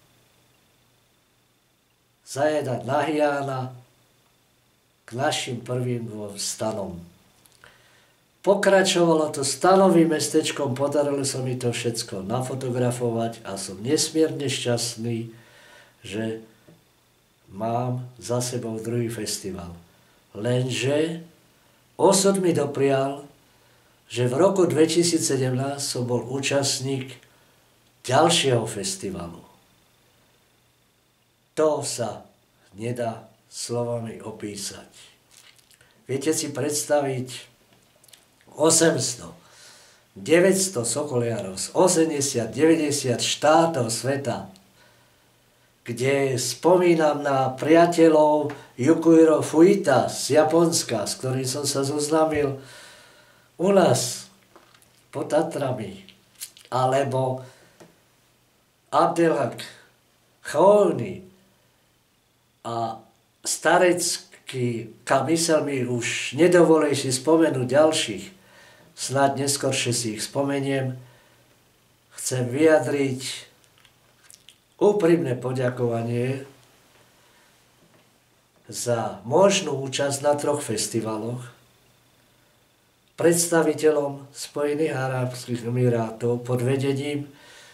Speaker 1: zajedať na Hiána k našim prvým dvom stanom. Pokračovalo to stanovým mestečkom, podarilo sa mi to všetko nafotografovať a som nesmierne šťastný, že mám za sebou druhý festival. Lenže osud mi doprial, že v roku 2017 som bol účastník ďalšieho festivalu. To sa nedá slovami opísať. Viete si predstaviť 800, 900 Sokoliarov z 80-90 štátov sveta, kde spomínam na priateľov Yukiro Fuita z Japonska, s ktorým som sa zoznámil u nás pod Tatrami, alebo Abdelhak Cholny a starecký kamysel mi už nedovolí si spomenúť ďalších, snáď neskôršie si ich spomeniem, chcem vyjadriť úprimné poďakovanie za možnú účasť na 3 festivaloch predstaviteľom Spojených arabských Emirátov pod vedením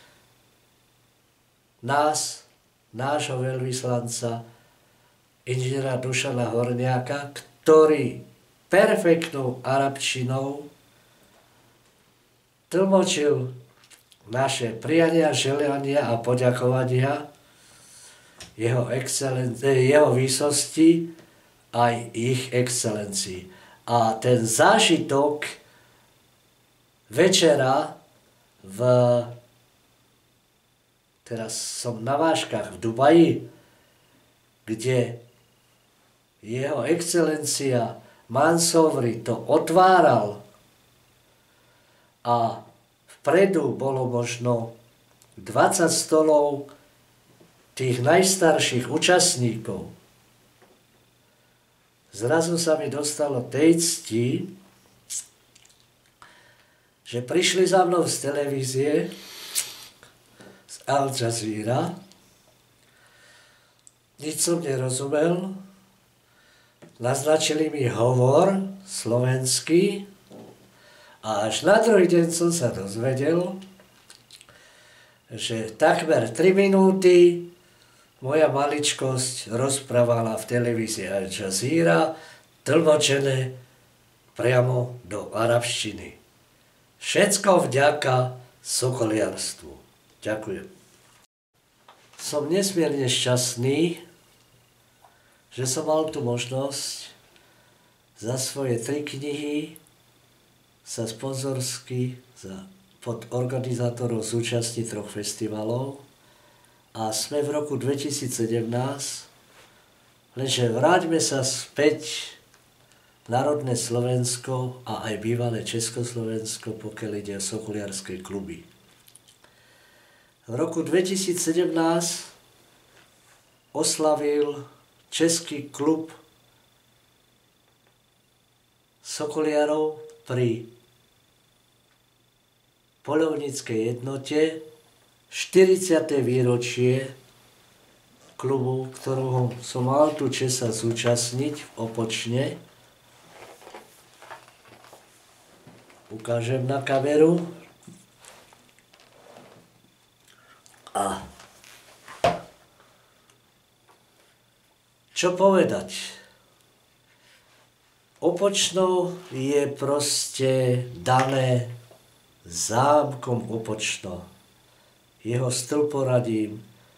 Speaker 1: nás, nášho veľvyslanca, inžiniera Dušana Horňáka, ktorý perfektnou arabčinou tlmočil naše priania, želania a poďakovania jeho výsosti aj ich excelencii. A ten zážitok večera teraz som na vážkach v Dubaji, kde jeho excelencia Mansovri to otváral a vpredu bolo možno 20 stolov tých najstarších účastníkov. Zrazu sa mi dostalo tej cti, že prišli za mnou z televízie, z Al Jazeera, nič som nerozumel, naznačili mi hovor slovenský a až na druhý deň som sa dozvedel, že takmer 3 minúty moja maličkosť rozprávala v televízii Al Jazeera, tlmočené priamo do arabštiny. Všetko vďaka sokoliarstvu. Ďakujem. Som nesmierne šťastný, že som mal tu možnosť za svoje 3 knihy sa sponzorsky pod organizátorov zúčastniť 3 festivalov a sme v roku 2017, lenže vráťme sa späť národné Slovensko a aj bývalé Československo, pokiaľ ide o sokoliarské kluby. V roku 2017 oslavil Český klub sokoliarov pri poľovníckej jednote 40. výročie klubu, ktorého som mal tu čest sa zúčastniť v Opočne. Ukážem na kameru. A čo povedať? Opočno je proste dané zámkom Opočno, jeho stĺporadím,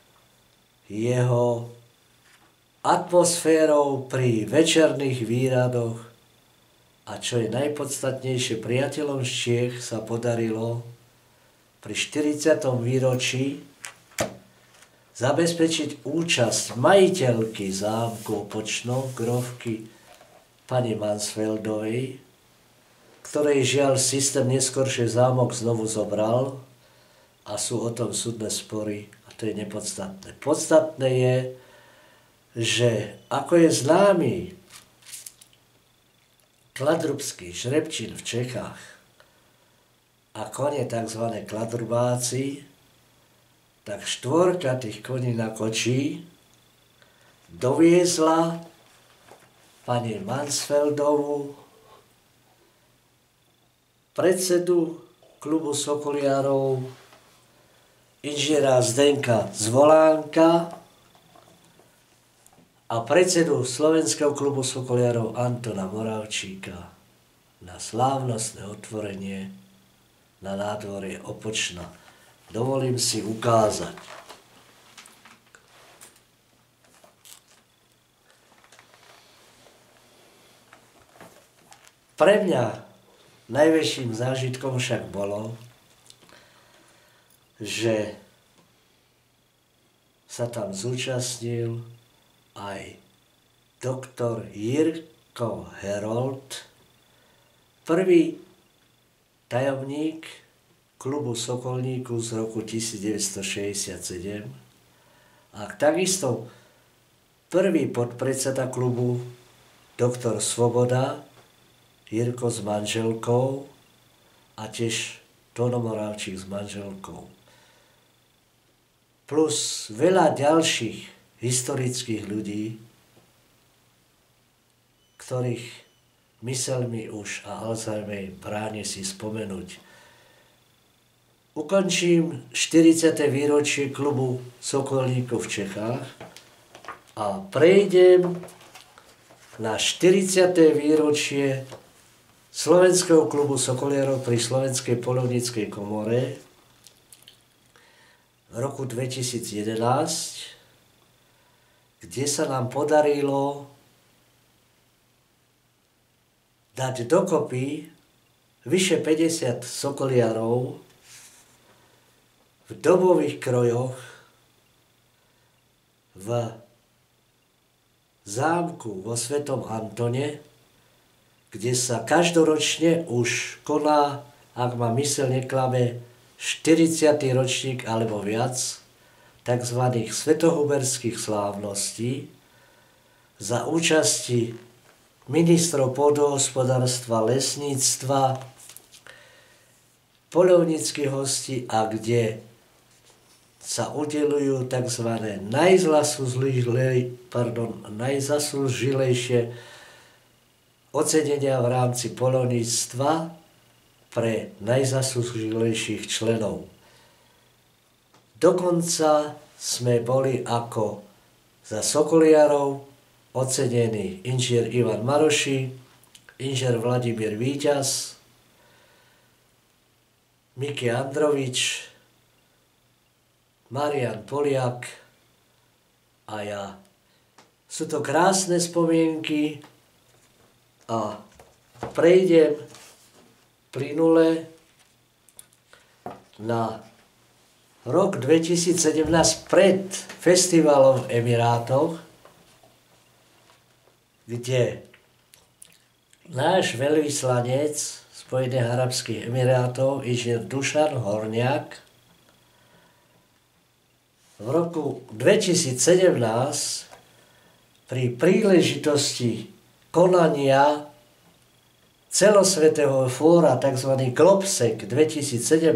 Speaker 1: jeho atmosférou pri večerných výradoch a čo je najpodstatnejšie, priateľom z Čiech sa podarilo pri 40. výročí zabezpečiť účasť majiteľky zámku Opočno, grófky pani Mansfeldovej, ktorej žiaľ systém neskoršie zámok znovu zobral a sú o tom súdne spory a to je nepodstatné. Podstatné je, že ako je známy kladrubský žrebčín v Čechách a kone tzv. Kladrubáci, tak 4 tých koní na kočí doviezla pani Mansfeldovú, predsedu klubu sokoliarov, inžiniera Zdenka Zvolánka a predsedu Slovenského klubu sokoliarov Antona Moravčíka na slávnostné otvorenie na nádvorie Opočna. Dovolím si ukázať. Pre mňa najväčším zážitkom však bolo, že sa tam zúčastnil aj doktor Jirko Herold, prvý tajomník klubu Sokolníku z roku 1967 a takisto prvý podpredseda klubu doktor Svoboda, Jirko s manželkou a tiež Tono Moravčík s manželkou. Plus veľa ďalších historických ľudí, ktorých mysel mi už a Alzheimer bráni si spomenúť. Ukončím 40. výročie klubu Sokolníkov v Čechách a prejdem na 40. výročie Slovenského klubu sokoliarov pri Slovenskej poľovníckej komore v roku 2011, kde sa nám podarilo dať dokopy vyše 50 sokoliarov v dobových krojoch v zámku vo Svetom Antone, kde sa každoročne už koná, ak ma myseľ neklame, 40. ročník alebo viac tzv. Svetohuberských slávností za účasti ministrov pôdohospodárstva, lesníctva, poľovníckych hostí a kde sa udeľujú tzv. Najzaslúžilejšie ocenenia v rámci poľovníctva pre najzaslúžilejších členov. Dokonca sme boli ako za Sokoliarov ocenený inžinier Ivan Maroši, inžinier Vladimír Víťaz, Miki Androvič, Marian Poliak a ja. Sú to krásne spomienky a prejdem plynule na rok 2017 pred festivalom v Emirátoch, kde náš veľvyslanec Spojených arabských emirátov, inžinier Dušan Horniak, v roku 2017 pri príležitosti konania celosvetového fóra tzv. Globsec 2017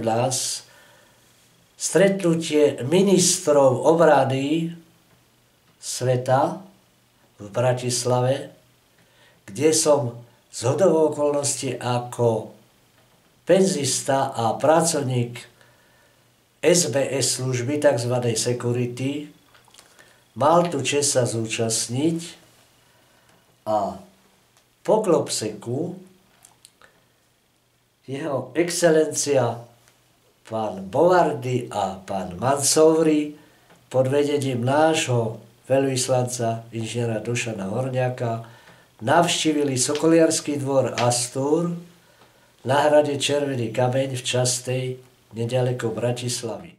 Speaker 1: stretnutie ministrov obrany sveta v Bratislave, kde som zhodou okolností ako penzista a pracovník SBS služby, tzv. Security, mal tu čest sa zúčastniť a po Globsecu jeho excelencia pán Bovardy a pán Mansouri pod vedením nášho veľvyslanca inžiniera Dušana Horniaka navštívili Sokoliarský dvor Astur na hrade Červený kameň v Častej, nedaleko Bratislavy.